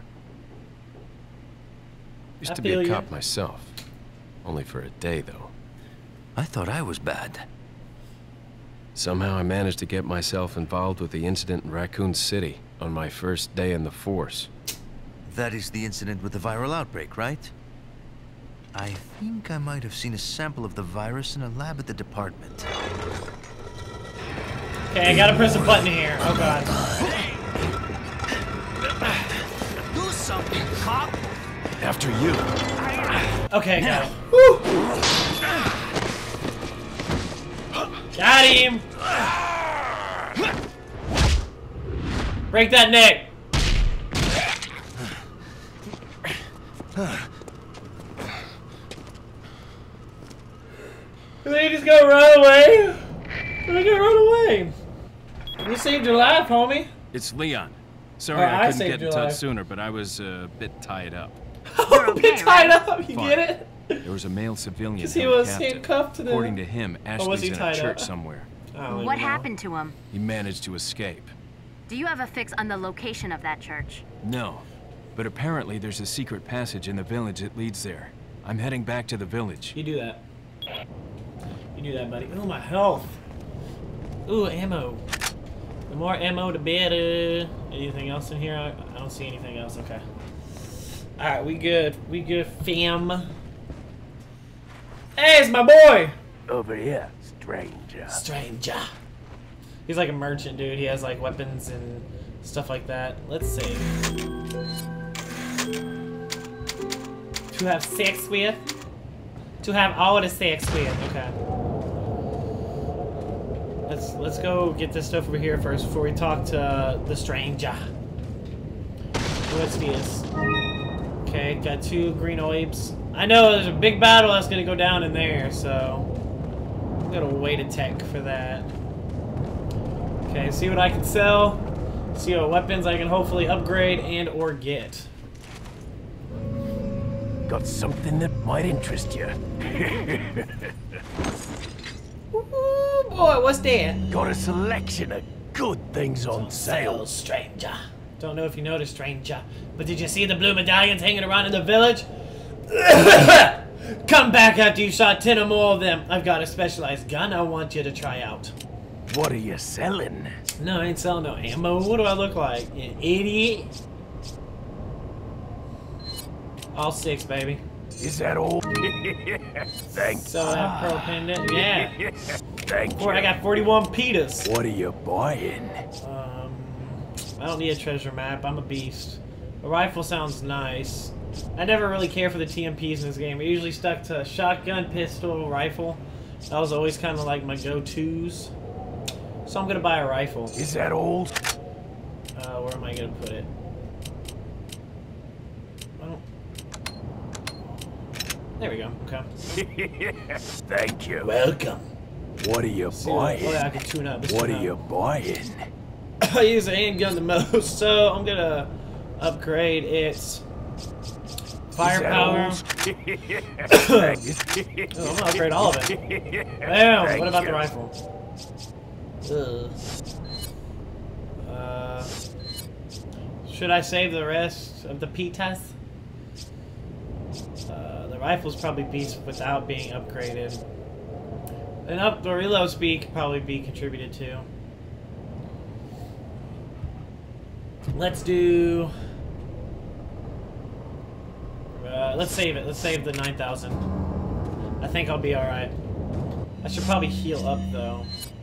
Used I to be a feel ya. cop myself. Only for a day, though. I thought I was bad. Somehow I managed to get myself involved with the incident in Raccoon City on my first day in the force. That is the incident with the viral outbreak, right? I think I might have seen a sample of the virus in a lab at the department. Okay, I gotta press a button here. Oh god. Do something, cop! After you. Okay, got it. Woo! Got him! Break that neck! And then you just go run away? Why'd you run away? You saved your life, homie. It's Leon. Sorry Oh, I I couldn't saved get in your touch life. sooner, but I was a bit tied up. Oh, be tied up, you Fine. get it? There was a male civilian 'Cause he held was captive. handcuffed to the- According to him, was Ashley's he in a tied church up? somewhere. I don't What even know. happened to him? He managed to escape. Do you have a fix on the location of that church? No, but apparently there's a secret passage in the village that leads there. I'm heading back to the village. You do that. You do that, buddy. Oh, my health. Ooh, ammo. The more ammo, the better. Anything else in here? I don't see anything else. Okay. Alright, we good. We good, fam. Hey, it's my boy! Over here, stranger. Stranger. He's like a merchant, dude. He has like weapons and stuff like that. Let's see. To have sex with? To have all the sex with. Okay. Let's go get this stuff over here first before we talk to the stranger. What's this? Okay, got 2 green orbs. I know there's a big battle that's gonna go down in there, so I'm gonna wait a tech for that. Okay, see what I can sell. See what weapons I can hopefully upgrade and or get. Got something that might interest you. Ooh, boy, what's that? Got a selection of good things on sale. Stranger. Don't know if you noticed, stranger, but did you see the blue medallions hanging around in the village? Come back after you shot 10 or more of them. I've got a specialized gun I want you to try out. What are you selling? No, I ain't selling no ammo. What do I look like? An idiot? All 6, baby. Is that all? Thanks. So that pearl pendant, yeah. Thank you. I got 41 pitas. What are you buying? I don't need a treasure map. I'm a beast. A rifle sounds nice. I never really care for the TMPs in this game. I usually stuck to shotgun, pistol, rifle. That was always kind of like my go-tos. So I'm gonna buy a rifle. Is that old? Where am I gonna put it? Well, there we go. Okay. Thank you. Welcome. What are you buying? What I can tune up. What are you buying? I use a handgun the most, so I'm gonna upgrade its firepower. Thank you. Oh, I'm gonna upgrade all of it. Damn, Thank what about you. the rifle? Ugh. Should I save the rest of the P-test? The rifle's probably beast without being upgraded. And the reload speed could probably be contributed to. Let's do... let's save it. Let's save the 9,000. I think I'll be alright. I should probably heal up, though.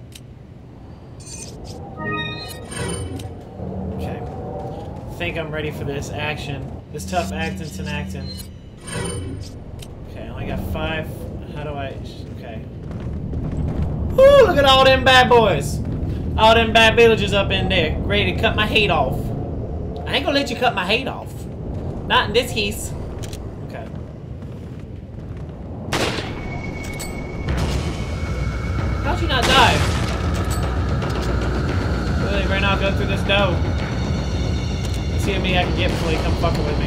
Okay. I think I'm ready for this action. This tough Acton acting. Okay, I only got 5. How do I... Okay. Woo! Look at all them bad boys! All them bad villagers up in there, ready to cut my head off. I ain't gonna let you cut my head off. Not in this case. Okay. How'd you not die? Really, right now, go through this door. Let's see how many I can get before you come fucking with me.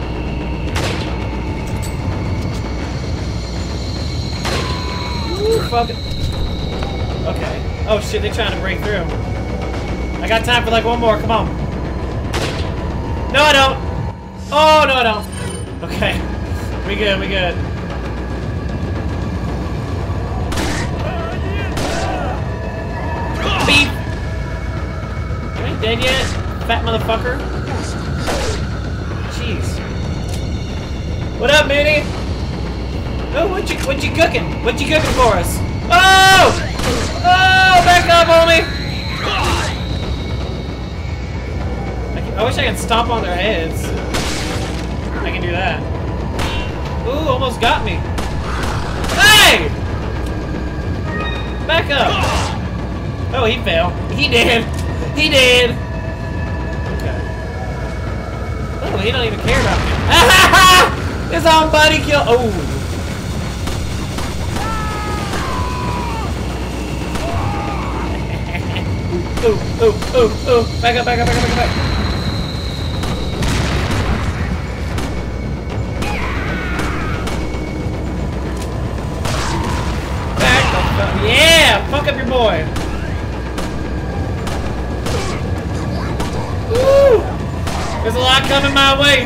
Ooh, fuck it. Okay. Oh shit, they're trying to break through. I got time for like one more, come on. No, I don't. Oh, no, I don't. Okay. We good, we good. Beep. You ain't dead yet, fat motherfucker. Jeez. What up, Manny? Oh, what you cooking? What you cooking for us? Oh! Oh, back up, homie! I wish I could stomp on their heads. I can do that. Ooh, almost got me. Hey! Back up. Oh, he fell. He did. He did. Okay. Oh, he don't even care about me. His own buddy kill. Oh. Ooh, ooh, ooh, ooh. Back up, back up, back up, back up, back up. Yeah! Fuck up your boy! Woo! There's a lot coming my way!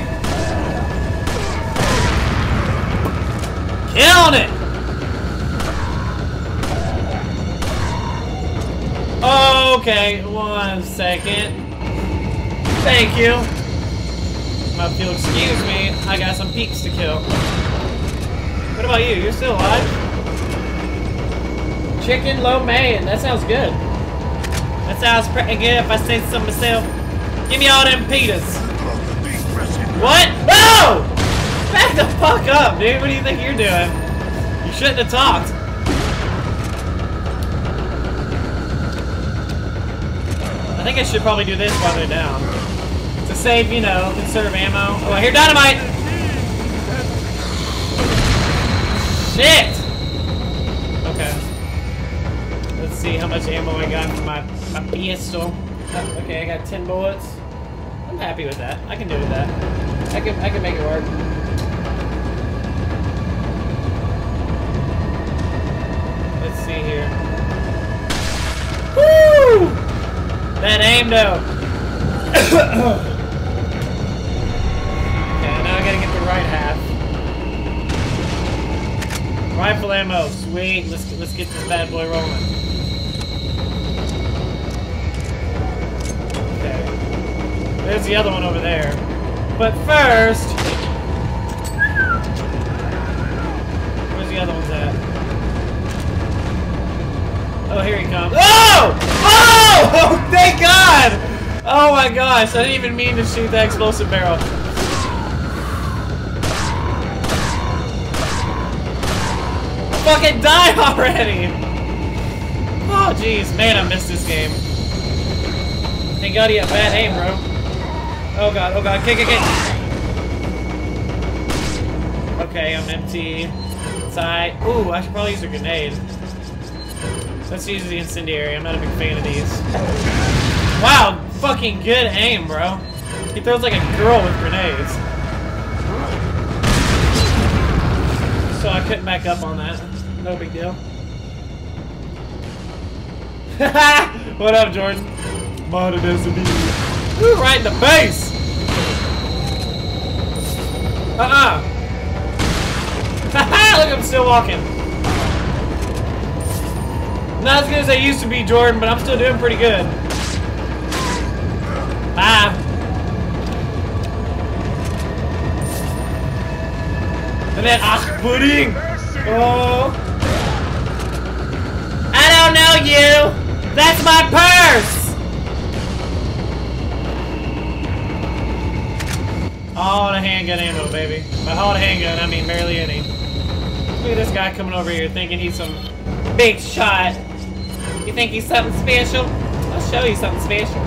Killing it! Okay, 1 second. Thank you. If you'll excuse me, I got some peeps to kill. What about you? You're still alive? Chicken lo mein. That sounds good. That sounds pretty good if I say so myself. Give me all them pitas. What? No! Back the fuck up, dude. What do you think you're doing? You shouldn't have talked. I think I should probably do this while they're down. To save, you know, conserve ammo. Oh, I hear dynamite! Shit! Okay. Let's see how much ammo I got for my pistol. Okay, I got 10 bullets. I'm happy with that. I can do with that. I can make it work. Let's see here. Woo! That aim though. Okay, now I gotta get the right half. Rifle ammo, sweet. Let's get this bad boy rolling. Okay. There's the other one over there. But first, where's the other ones at? Oh, here he comes. Oh! Oh! Oh, thank God! Oh my gosh, I didn't even mean to shoot that explosive barrel. fucking die already! Oh, jeez. Man, I missed this game. Thank God he had bad aim, bro. Oh, God. Oh, God. Kick. Okay, I'm empty. Side. Ooh, I should probably use a grenade. Let's use the incendiary. I'm not a big fan of these. Wow, fucking good aim, bro. He throws like a girl with grenades. So I couldn't back up on that. No big deal. What up, Jordan? Modern SMD. Woo, right in the face! Look, I'm still walking. Not as good as I used to be, Jordan, but I'm still doing pretty good. And then pudding. Oh. I don't know you. That's my purse. All the handgun ammo, baby. By all the handgun, I mean barely any. Look at this guy coming over here thinking he's some big shot. You think he's something special? I'll show you something special.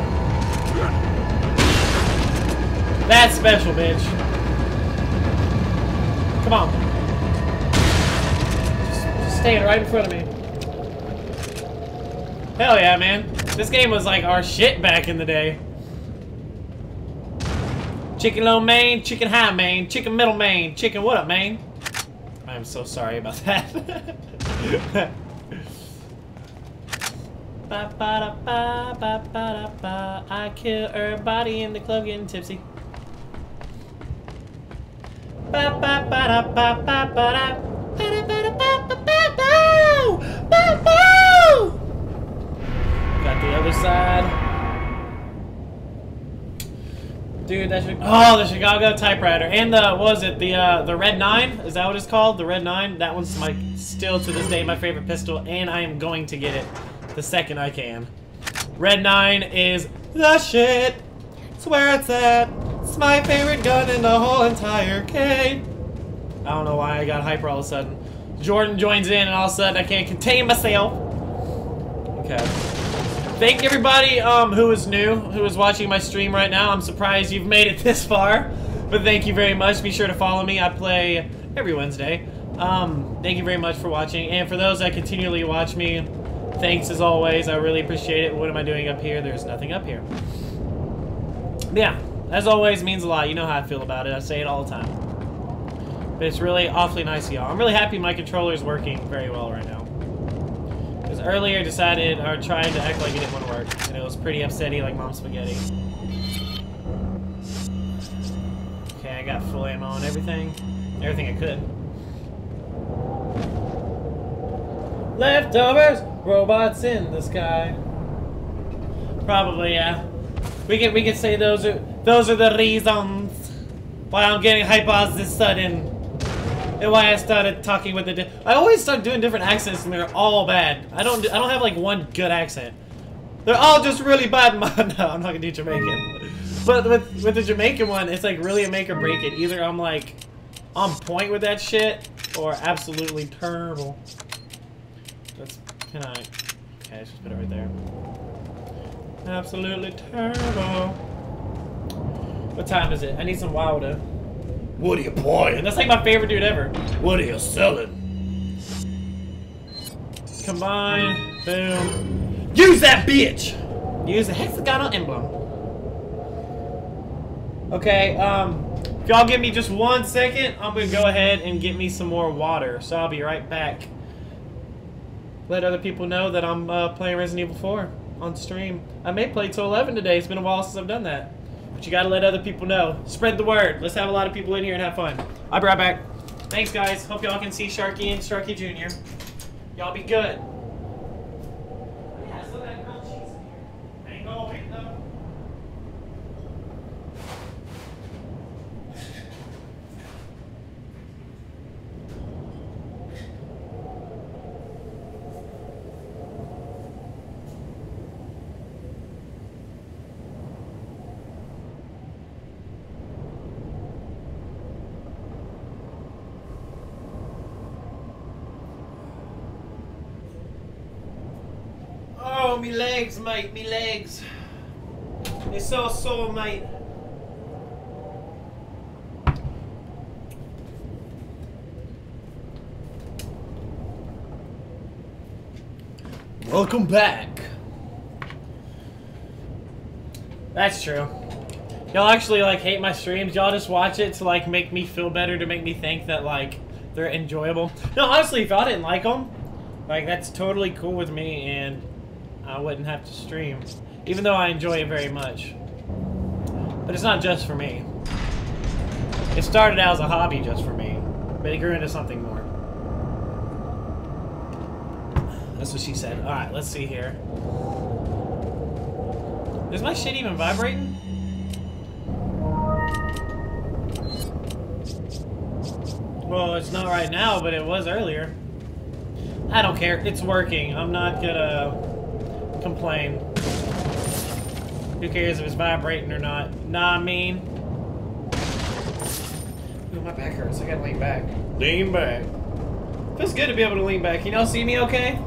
That's special, bitch. Come on. Just staying right in front of me. Hell yeah, man. This game was like our shit back in the day. Chicken low main, chicken high main, chicken middle main, chicken what up main? I'm so sorry about that. I kill everybody in the club getting tipsy. Got the other side. Dude, that should. Oh, the Chicago typewriter. And the, what was it? The Red 9? Is that what it's called? The Red 9? That one's my, still to this day, my favorite pistol. And I am going to get it the second I can. Red 9 is the shit. It's where it's at. It's my favorite gun in the whole entire game. I don't know why I got hyper all of a sudden. Jordan joins in and all of a sudden I can't contain myself. Okay. Thank everybody who is new, who is watching my stream right now. I'm surprised you've made it this far, but thank you very much. Be sure to follow me. I play every Wednesday. Thank you very much for watching. And for those that continually watch me, thanks as always. I really appreciate it. What am I doing up here? There's nothing up here. Yeah, as always, means a lot. You know how I feel about it. I say it all the time. But it's really awfully nice of y'all. I'm really happy my controller is working very well right now. Because earlier decided, or tried to act like it didn't want to work. And it was pretty upsetty like Mom Spaghetti. Okay, I got full ammo and everything. Everything I could. Leftovers! Robots in the sky. Probably, yeah. We can say those are the reasons why I'm getting hype all this sudden. And why I started talking with the I always start doing different accents and they're all bad. I don't have like one good accent. They're all just really bad. No, I'm not gonna do Jamaican. But with the Jamaican one, it's like really a make or break it. Either I'm like on point with that shit or absolutely terrible. Can I? Okay, let's just put it right there. Absolutely terrible. What time is it? I need some wilder. What are you buying? That's like my favorite dude ever. What are you selling? Combine. Boom. Use that bitch! Use the hexagonal emblem. Okay, if y'all give me just 1 second, I'm gonna go ahead and get me some more water. So I'll be right back. Let other people know that I'm playing Resident Evil 4 on stream. I may play till 11 today. It's been a while since I've done that. But you gotta let other people know. Spread the word. Let's have a lot of people in here and have fun. I'll be right back. Thanks, guys. Hope y'all can see Sharky and Sharky Jr. Y'all be good. Yeah, I still got grilled cheese in here. Ain't gonna wait, though. Oh, me legs, mate, me legs. They're so sore, mate. Welcome back. That's true. Y'all actually like hate my streams. Y'all just watch it to like make me feel better, to make me think that like they're enjoyable. No, honestly, if y'all didn't like them, like that's totally cool with me, and I wouldn't have to stream, even though I enjoy it very much. But it's not just for me. It started out as a hobby just for me, but it grew into something more. That's what she said. Alright, let's see here. Is my shit even vibrating? Well, it's not right now, but it was earlier. I don't care. It's working. I'm not gonna complain. Who cares if it's vibrating or not? Nah, I mean. Ooh, my back hurts. I gotta lean back. Lean back. Feels good to be able to lean back. Can y'all see me okay?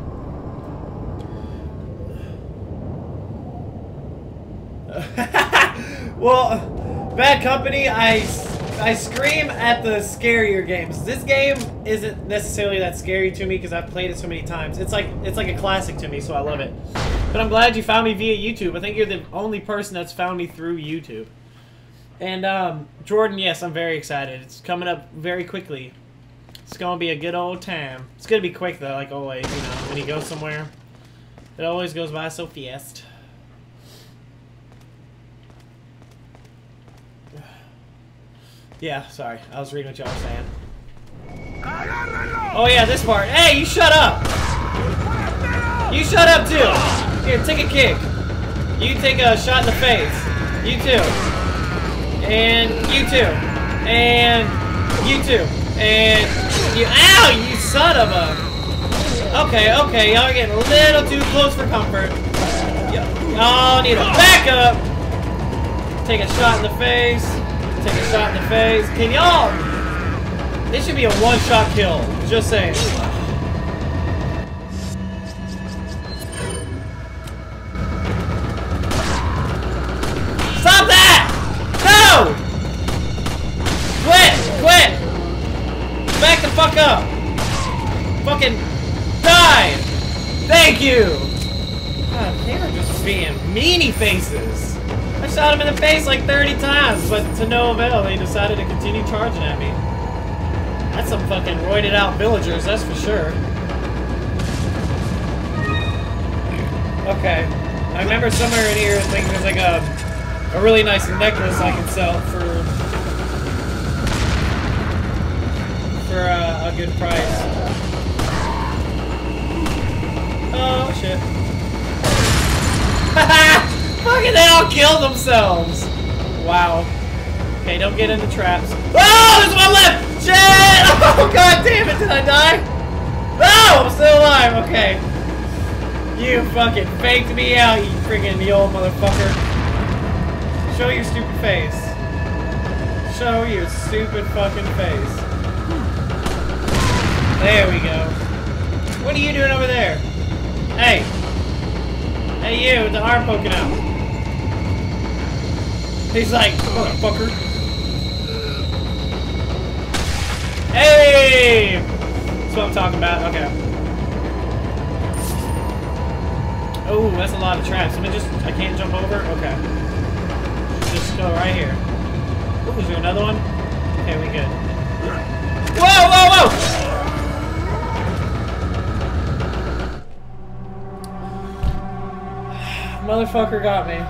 Well, Bad Company, I scream at the scarier games. This game isn't necessarily that scary to me because I've played it so many times. It's like a classic to me, so I love it. But I'm glad you found me via YouTube. I think you're the only person that's found me through YouTube. And Jordan, yes, I'm very excited. It's coming up very quickly. It's gonna be a good old time. It's gonna be quick though, like always. You know, when you go somewhere, it always goes by so fast. Yeah, sorry. I was reading what y'all were saying. Oh yeah, this part. Hey, you shut up! You shut up too! Here, take a kick. You take a shot in the face. You too. And you too. And you too. And you. Ow! You son of a. Okay, okay. Y'all are getting a little too close for comfort. Y'all need a backup. Take a shot in the face. Take a shot in the face. Can y'all? This should be a one-shot kill. Just saying. Stop that! No! Quit! Quit! Back the fuck up! Fucking die! Thank you! God, they are just being meanie faces. I shot him in the face like 30 times, but to no avail, they decided to continue charging at me. That's some fucking roided out villagers, that's for sure. Okay. I remember somewhere in here, I think there's like a really nice necklace I can sell for a good price. Oh, shit. Haha! Fucking they all killed themselves! Wow. Okay, don't get into traps. Oh, there's one left! Shit! Oh, god damn it, did I die? No, I'm still alive, okay. You fucking faked me out, you freaking the old motherfucker. Show your stupid face. Show your stupid fucking face. There we go. What are you doing over there? Hey. Hey you, with the arm poking out. He's like, motherfucker. Hey! That's what I'm talking about. Okay. Oh, that's a lot of traps. Let me just, I can't jump over? Okay. Just go right here. Ooh, is there another one? Okay, we good. Whoa, whoa, whoa! Motherfucker got me.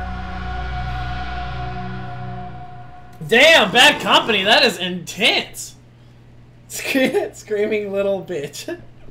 Damn, Bad Company, that is intense. Screaming little bitch.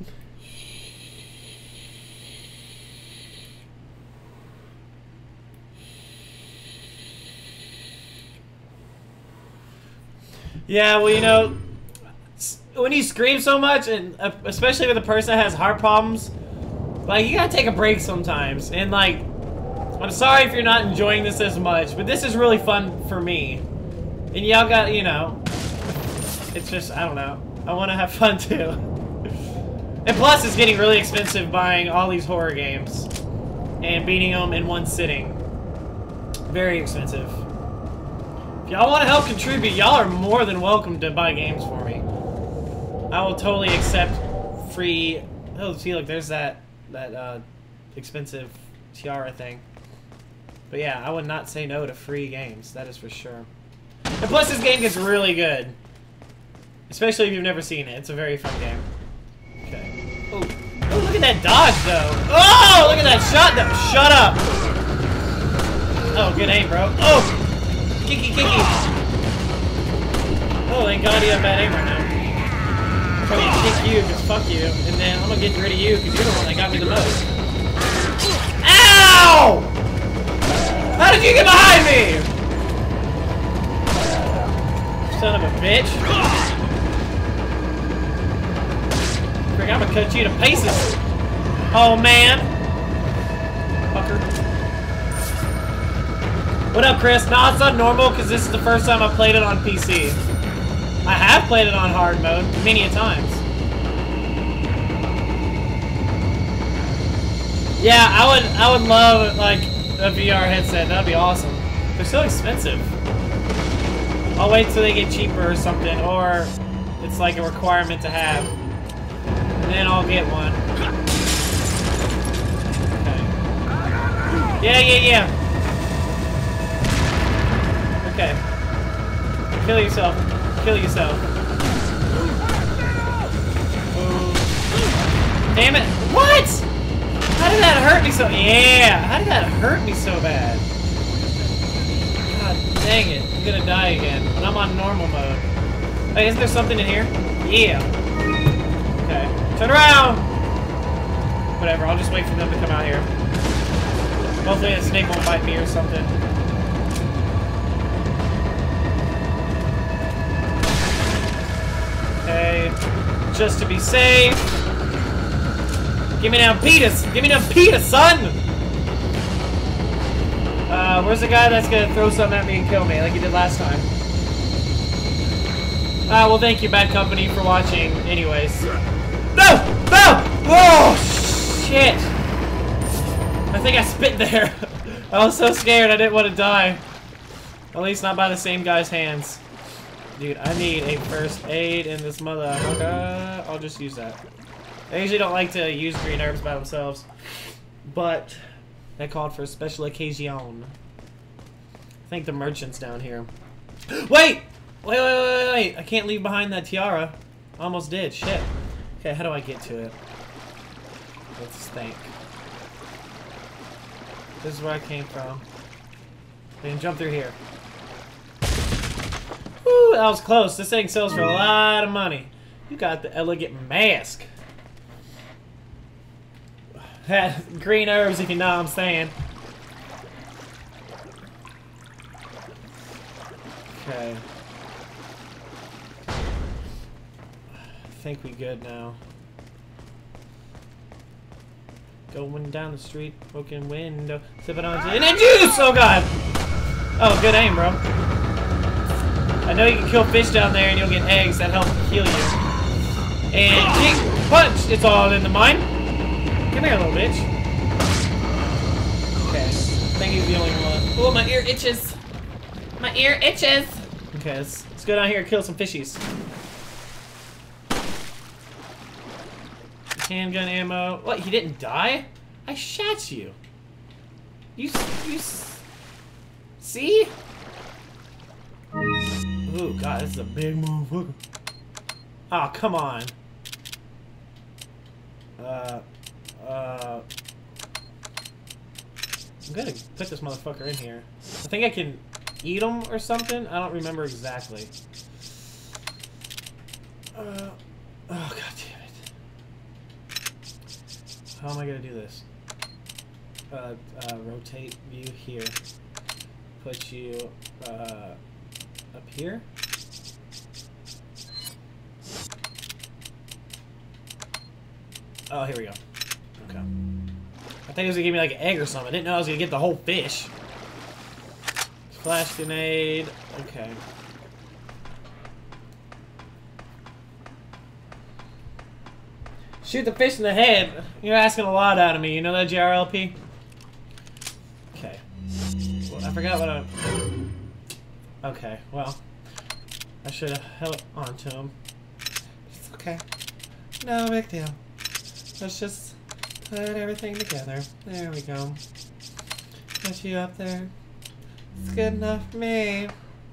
Yeah, well, you know, when you scream so much, and especially with a person that has heart problems, like, you gotta take a break sometimes. And, like, I'm sorry if you're not enjoying this as much, but this is really fun for me. And y'all got, you know, it's just, I don't know. I want to have fun too. And plus, it's getting really expensive buying all these horror games. and beating them in one sitting. Very expensive. If y'all want to help contribute, y'all are more than welcome to buy games for me. I will totally accept free... Oh, see, look, there's that expensive tiara thing. But yeah, I would not say no to free games. That is for sure. And plus, this game gets really good. Especially if you've never seen it. It's a very fun game. Okay. Oh, oh, look at that dodge, though. Oh, look at that shot, though. Shut up. Oh, good aim, bro. Oh! Kiki, kiki. Oh, thank God you have bad aim right now. I'm probably gonna kick you, because fuck you. And then I'm gonna get rid of you, because you're the one that got me the most. Ow! How did you get behind me? Son of a bitch. Frick, I'm gonna cut you to pieces. Oh, man. Fucker. What up, Chris? No, it's not normal, because this is the first time I played it on PC. I have played it on hard mode many a times. Yeah, I would love, like, a VR headset. That'd be awesome. They're so expensive. I'll wait till they get cheaper or something, or it's like a requirement to have. And then I'll get one. Okay. Yeah. Okay. Kill yourself. Kill yourself. Ooh. Damn it. What? How did that hurt me so... Yeah! How did that hurt me so bad? God dang it. I'm gonna die again. And I'm on normal mode. Hey, isn't there something in here? Yeah. Okay. Turn around! Whatever, I'll just wait for them to come out here. Hopefully a snake won't bite me or something. Okay. Just to be safe. Give me them Petas! Give me them Petas, son! Where's the guy that's gonna throw something at me and kill me like he did last time? Well, thank you, Bad Company, for watching anyways. No! No! Oh, shit! I think I spit there. I was so scared I didn't want to die. At least not by the same guy's hands. Dude, I need a first aid in this motherfucker. I'll just use that. I usually don't like to use green herbs by themselves, but that called for a special occasion. I think the merchant's down here. Wait! Wait! I can't leave behind that tiara. Almost did. Shit. Okay, how do I get to it? Let's think. This is where I came from. I can jump through here. Woo! That was close. This thing sells for a lot of money. You got the elegant mask. Green herbs, if you know what I'm saying. Okay. I think we good now. Going down the street, poking window, sipping on gin and juice! Oh god! Oh, good aim, bro. I know you can kill fish down there and you'll get eggs that help heal you. And kick, punch! It's all in the mind. Come here, little bitch. Okay. I think he's the only one. Oh, my ear itches. My ear itches. Okay, let's go down here and kill some fishies. Handgun ammo. What, he didn't die? I shot you. You see? Ooh, God, this is a big motherfucker. Oh, come on. I'm gonna put this motherfucker in here. I think I can eat him or something? I don't remember exactly. Oh, god damn it. How am I gonna do this? Rotate view here. Put you, up here? Oh, here we go. Okay. I think it was gonna give me like an egg or something. I didn't know I was gonna get the whole fish. Flash grenade. Okay. Shoot the fish in the head. You're asking a lot out of me. You know that, JRLP? forgot what I... Okay, well. I should have held on to him. It's okay. No big deal. Let's just put everything together. There we go. Put you up there. It's good enough for me.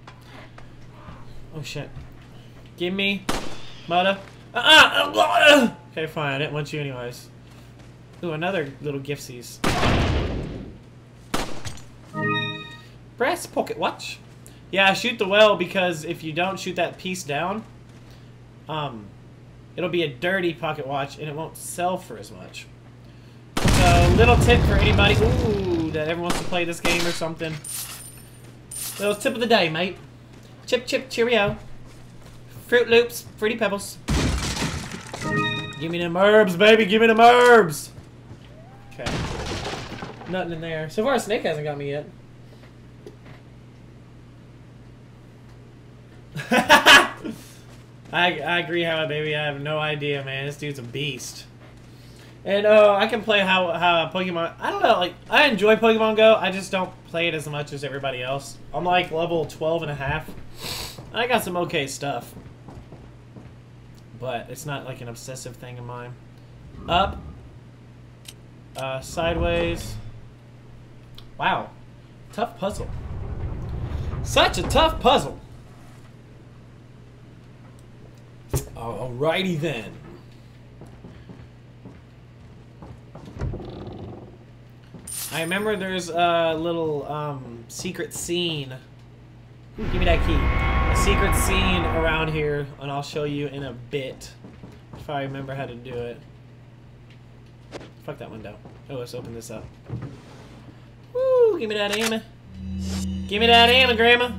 Oh shit. Give me... Mother. Okay, fine. I didn't want you anyways. Ooh, another little giftsies. Brass pocket watch. Yeah, I shoot the well because if you don't shoot that piece down, it'll be a dirty pocket watch and it won't sell for as much. So, little tip for anybody that ever wants to play this game or something. Little tip of the day, mate. Chip, chip, cheerio. Fruit Loops, Fruity Pebbles. Give me them herbs, baby. Give me them herbs. Okay. Nothing in there. So far, Snake hasn't got me yet. I agree, how baby. I have no idea, man. This dude's a beast. And I can play how Pokemon. I don't know. Like, I enjoy Pokemon Go. I just don't play it as much as everybody else. I'm like level 12.5. I got some okay stuff, but it's not like an obsessive thing of mine. Up, sideways. Wow, tough puzzle. Such a tough puzzle. Alrighty then. I remember there's a little secret scene. Ooh, give me that key. A secret scene around here, and I'll show you in a bit if I remember how to do it. Fuck that window. Oh, let's open this up. Woo! Give me that ammo. Give me that ammo, Grandma.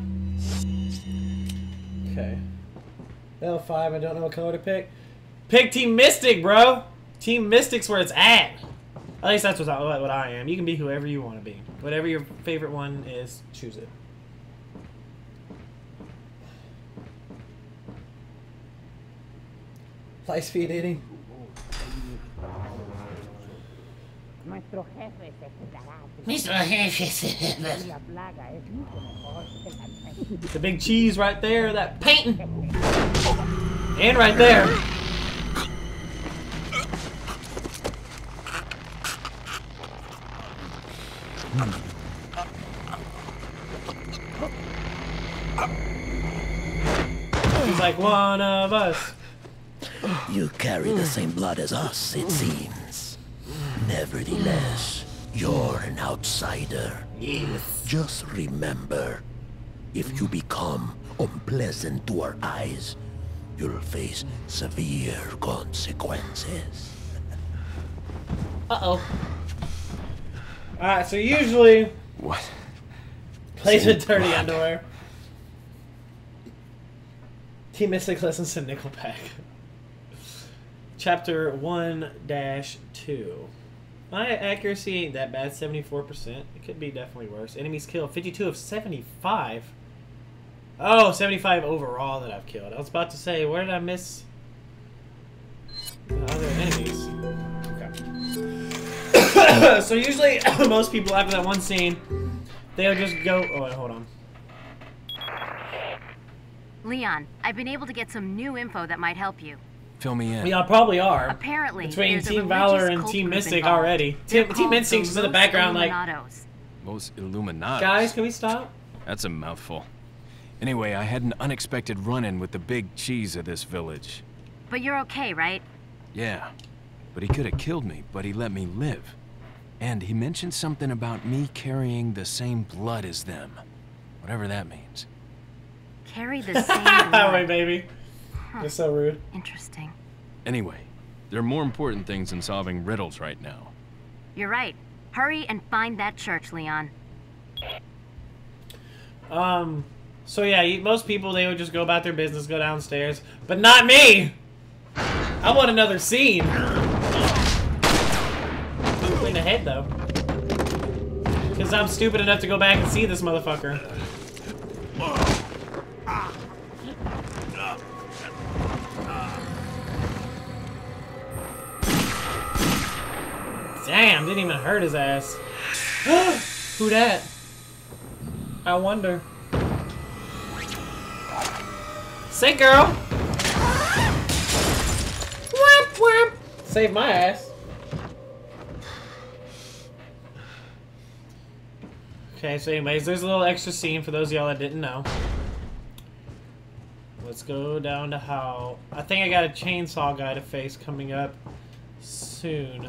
Okay. L5. I don't know what color to pick. Pick Team Mystic, bro. Team Mystic's where it's at. At least that's what I am. You can be whoever you want to be. Whatever your favorite one is, choose it. Fly speed eating. Nuestro jefe se quedará. Nuestro jefe se La plaga es mucho mejor que la peste. The big cheese right there, that painting. And right there. He's like one of us. You carry the same blood as us, it seems. Nevertheless, you're an outsider. Yes. Just remember, if you become unpleasant to our eyes, you'll face severe consequences. Uh-oh. Alright, so usually... What? Plays with dirty underwear. Team Mystic listens to Nickelback. Chapter 1-2. My accuracy ain't that bad, 74%. It could be definitely worse. Enemies killed, 52 of 75. Oh, 75 overall that I've killed. I was about to say, where did I miss the other enemies? Okay. So usually, most people after that one scene, they'll just go... Oh, wait, hold on. Leon, I've been able to get some new info that might help you. Fill me in. Yeah, probably are. Apparently, Between there's a Team Valor religious and cult Team group Mystic involved. already. They're Team called Mystic's the in the Los background, like... Illuminados. Los Illuminados. Guys, can we stop? That's a mouthful. Anyway, I had an unexpected run-in with the big cheese of this village. But you're okay, right? Yeah, but he could have killed me, but he let me live. And he mentioned something about me carrying the same blood as them. Whatever that means. Carry the same blood. Wait, baby. You're so rude. Interesting. Anyway, there are more important things than solving riddles right now. You're right. Hurry and find that church, Leon. So yeah, most people, they would just go about their business, go downstairs. But not me! I want another scene. Clean the head, though. Because I'm stupid enough to go back and see this motherfucker. Damn, didn't even hurt his ass. Who that? I wonder. Say, girl. Whap, whap. Save my ass. Okay, so anyways, there's a little extra scene for those of y'all that didn't know. Let's go down to how... I think I got a chainsaw guy to face coming up soon.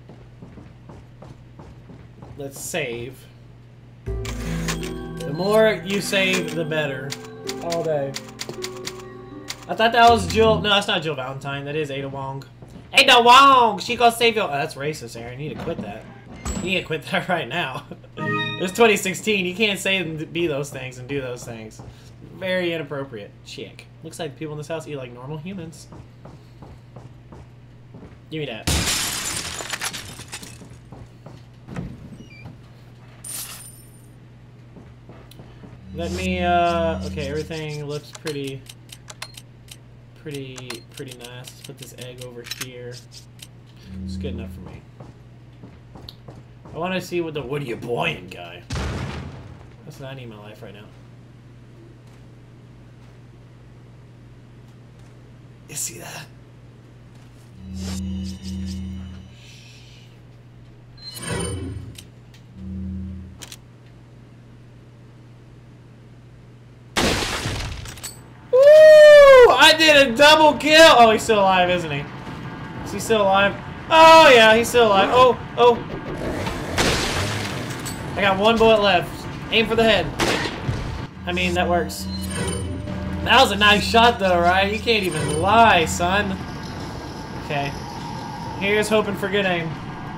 Let's save. The more you save, the better. All day. I thought that was Jill... No, that's not Jill Valentine. That is Ada Wong. Ada Wong! She gonna save your... Oh, that's racist, Aaron. You need to quit that. You need to quit that right now. It's 2016. You can't say and be those things and do those things. Very inappropriate. Chick. Looks like people in this house eat like normal humans. Give me that. Let me, okay, everything looks pretty nice. Let's put this egg over here. It's good enough for me. I want to see what are you boying guy. That's what I need in my life right now. You see that? Woo! I did a double kill! Oh, he's still alive, isn't he? Is he still alive? Oh, yeah, he's still alive. Oh, oh. I got one bullet left. Aim for the head. I mean, that works. That was a nice shot, though, right? You can't even lie, son. Okay. Here's hoping for good aim.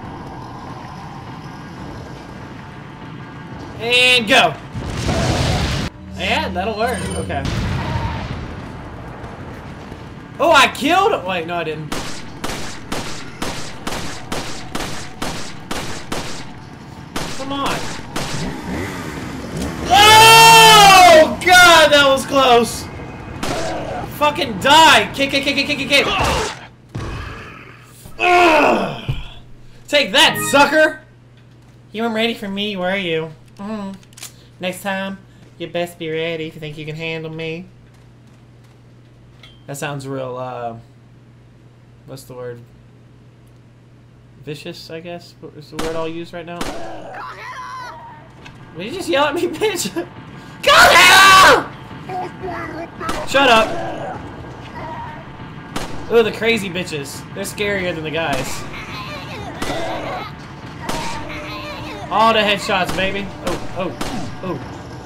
And go! Yeah, that'll work. Okay. Oh, I killed him! Wait, no, I didn't. Come on. Oh, God, that was close. Fucking die! Kick, kick, kick, kick, kick, kick. Take that, sucker! You weren't ready for me, were you? Next time, you best be ready if you think you can handle me. That sounds real, what's the word? Vicious, I guess, is the word I'll use right now. Did you just yell at me, bitch? Go hell! Shut up. Ooh, the crazy bitches. They're scarier than the guys. All the headshots, baby. Oh, oh,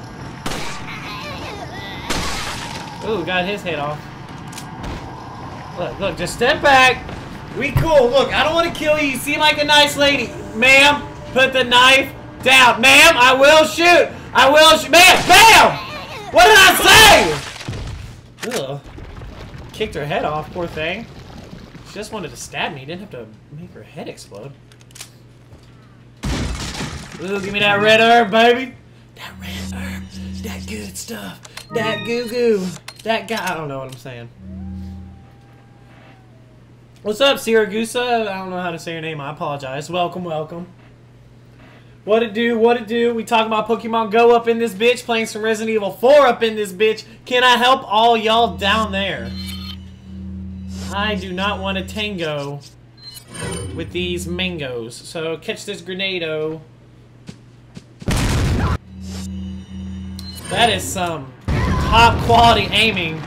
oh. Ooh, got his head off. Look, look, just step back. We cool. Look, I don't want to kill you. You seem like a nice lady. Ma'am, put the knife down. Ma'am, I will shoot. I will shoot. Ma'am, bam! What did I say? Ugh. Kicked her head off, poor thing. She just wanted to stab me. Didn't have to make her head explode. Ooh, give me that red herb, baby. That red herb. That good stuff. That goo-goo. That guy. I don't know what I'm saying. What's up, Siragusa? I don't know how to say your name. I apologize. Welcome, welcome. What it do? What it do? We talking about Pokemon Go up in this bitch. Playing some Resident Evil 4 up in this bitch. Can I help all y'all down there? I do not want to tango with these mangoes. So catch this grenado. That is some top quality aiming.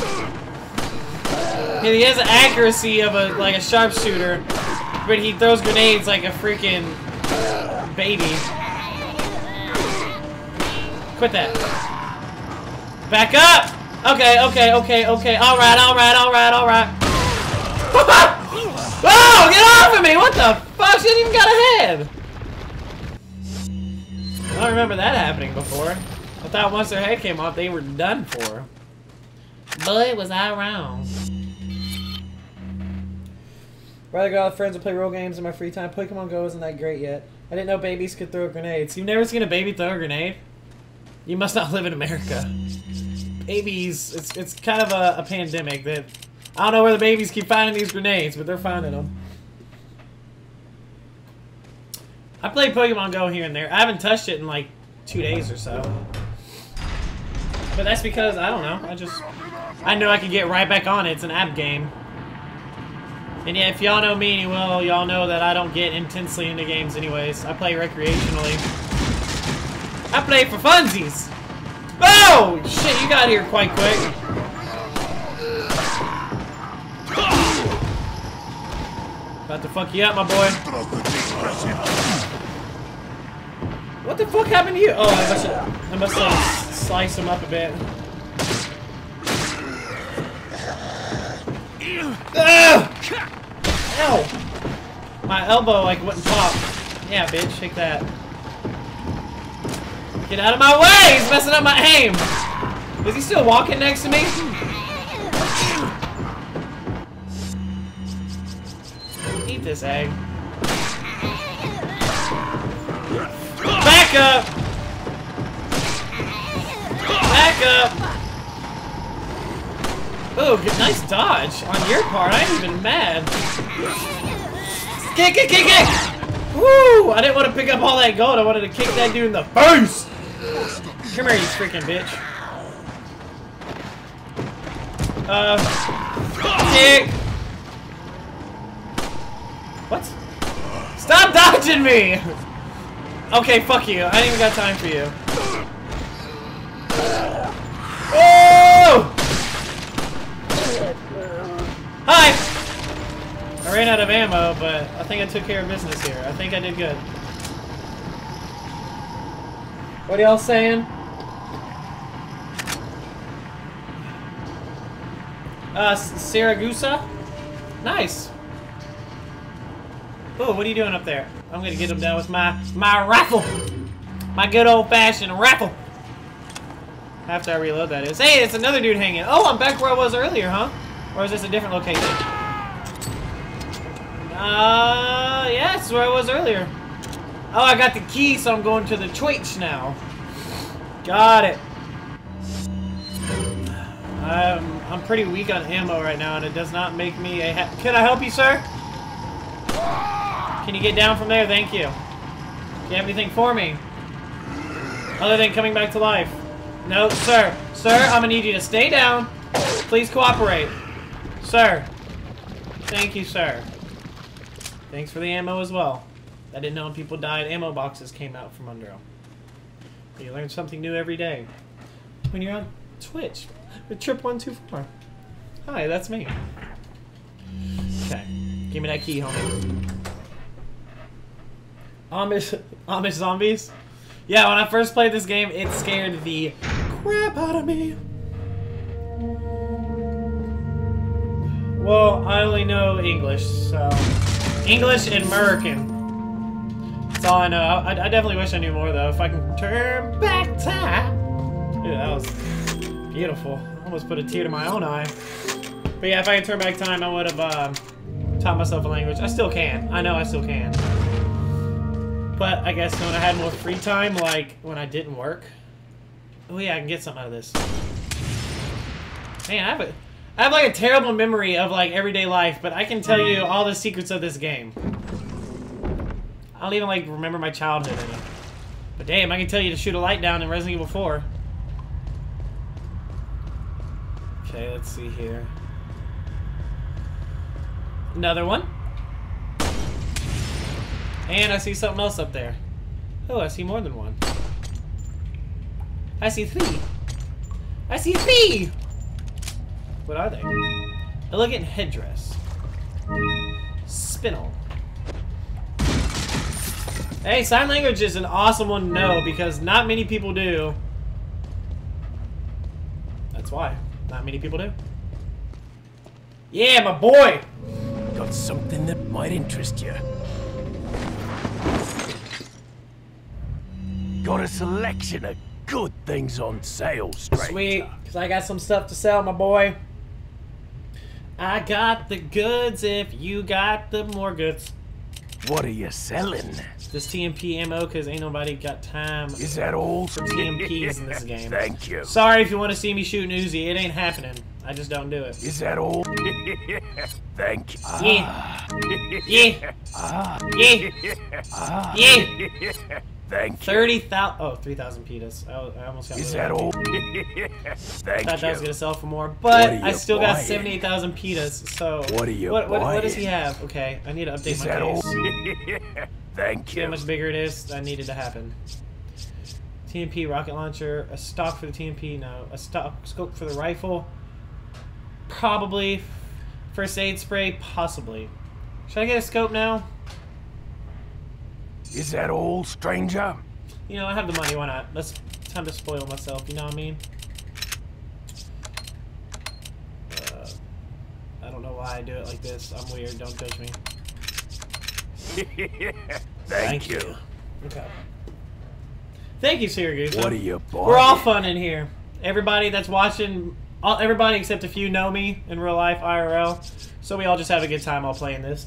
He has the accuracy of a sharpshooter, but he throws grenades like a freaking baby. Quit that. Back up! Okay, okay, okay, okay. Alright, alright, alright, alright. Oh, get off of me! What the fuck? She didn't even got a head! I don't remember that happening before. I thought once their head came off, they were done for. But was I wrong? Rather go out with friends and play role games in my free time. Pokemon Go isn't that great yet. I didn't know babies could throw grenades. You've never seen a baby throw a grenade? You must not live in America. Babies, it's kind of a pandemic that... I don't know where the babies keep finding these grenades, but they're finding them. I play Pokemon Go here and there. I haven't touched it in like 2 days or so. But that's because, I don't know, I knew I could get right back on it. It's an app game. And yeah, if y'all know me, well, y'all know that I don't get intensely into games anyways. I play recreationally. I play for funsies! Oh! Shit, you got here quite quick. About to fuck you up, my boy. What the fuck happened to you? Oh, I must have sliced him up a bit. Ugh! Ow! My elbow like wouldn't pop. Yeah, bitch, shake that. Get out of my way! He's messing up my aim! Is he still walking next to me? Eat this egg. Back up! Back up! Oh, good, nice dodge on your part. I ain't even mad. Kick, kick, kick, kick! Woo! I didn't want to pick up all that gold. I wanted to kick that dude in the face! Come here, you freaking bitch. Kick! What? Stop dodging me! Okay, fuck you. I ain't even got time for you. Oh! Hi! I ran out of ammo, but I think I took care of business here. I think I did good. What are y'all saying? Saragusa? Nice. Oh, what are you doing up there? I'm gonna get him down with my rifle. My good old-fashioned rifle. After I reload, that is. Hey, it's another dude hanging. Oh, I'm back where I was earlier, huh? Or is this a different location? Yeah, it's where I was earlier. Oh, I got the key, so I'm going to the Twitch now. Got it. I'm pretty weak on ammo right now, and it does not make me a Can I help you, sir? Can you get down from there? Thank you. Do you have anything for me? Other than coming back to life? No, sir. Sir, I'm gonna need you to stay down. Please cooperate. Sir. Thank you, sir. Thanks for the ammo as well. I didn't know when people died, ammo boxes came out from under them. You learn something new every day. When you're on Twitch with Trip124. Hi, that's me. Okay. Give me that key, homie. Amish zombies? Yeah, when I first played this game, it scared the crap out of me. Well, I only know English, so... English and American. That's all I know. I definitely wish I knew more, though. If I can turn back time. Dude, that was beautiful. I almost put a tear to my own eye. But yeah, if I could turn back time, I would have taught myself a language. I still can. I know I still can. But I guess when I had more free time, like when I didn't work. Oh yeah, I can get something out of this. Man, I have like a terrible memory of like everyday life, but I can tell you all the secrets of this game. I don't even like remember my childhood in it. But damn, I can tell you to shoot a light down in Resident Evil 4. Okay, let's see here. Another one. And I see something else up there. Oh, I see more than one. I see 3. I see 3! What are they? Elegant headdress. Spinel. Hey, sign language is an awesome one to know because not many people do. That's why. Not many people do. Yeah, my boy! Got something that might interest you. Got a selection of good things on sale, stranger. Sweet, because I got some stuff to sell, my boy. I got the goods if you got the more goods. What are you selling? This TMP ammo, because ain't nobody got time. Is that all? For TMPs in this game. Thank you. Sorry if you want to see me shoot an Uzi. It ain't happening. I just don't do it. Is that all? Thank you. Yeah. Yeah. Yeah. Yeah. Thank you. 30,000. Oh, 3,000 pitas. I almost got. Is really that lucky. all? I Thank thought that was you. gonna sell for more, What but are I you still got buying? 78,000 pitas. So What are you what does he buying? have? Okay, I need to update Is my that all? case. Thank See how you. much bigger it is? That needed to happen. TMP rocket launcher, a stock for the TMP, no. A stock scope for the rifle, probably. First aid spray, possibly. Should I get a scope now? Is that all, stranger? You know, I have the money, why not? Time to spoil myself, you know what I mean? I don't know why I do it like this. I'm weird, don't judge me. Thank you. Okay. Thank you, Syracuse. What are you buying? We're all fun in here. Everybody that's watching, everybody except a few know me in real life, IRL. So we all just have a good time while playing this.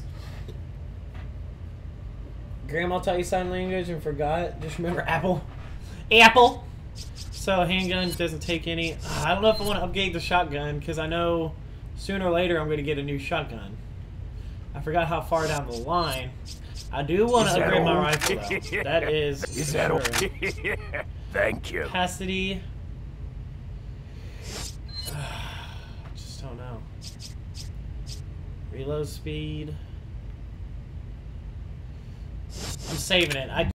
Grandma taught you sign language and forgot. Just remember Apple. Apple! So handgun doesn't take any. I don't know if I want to upgrade the shotgun because I know sooner or later I'm going to get a new shotgun. I forgot how far down the line. I do want to upgrade my rifle though. That is Is for that all? sure. Thank you. Capacity. Just don't know. Reload speed. I'm saving it.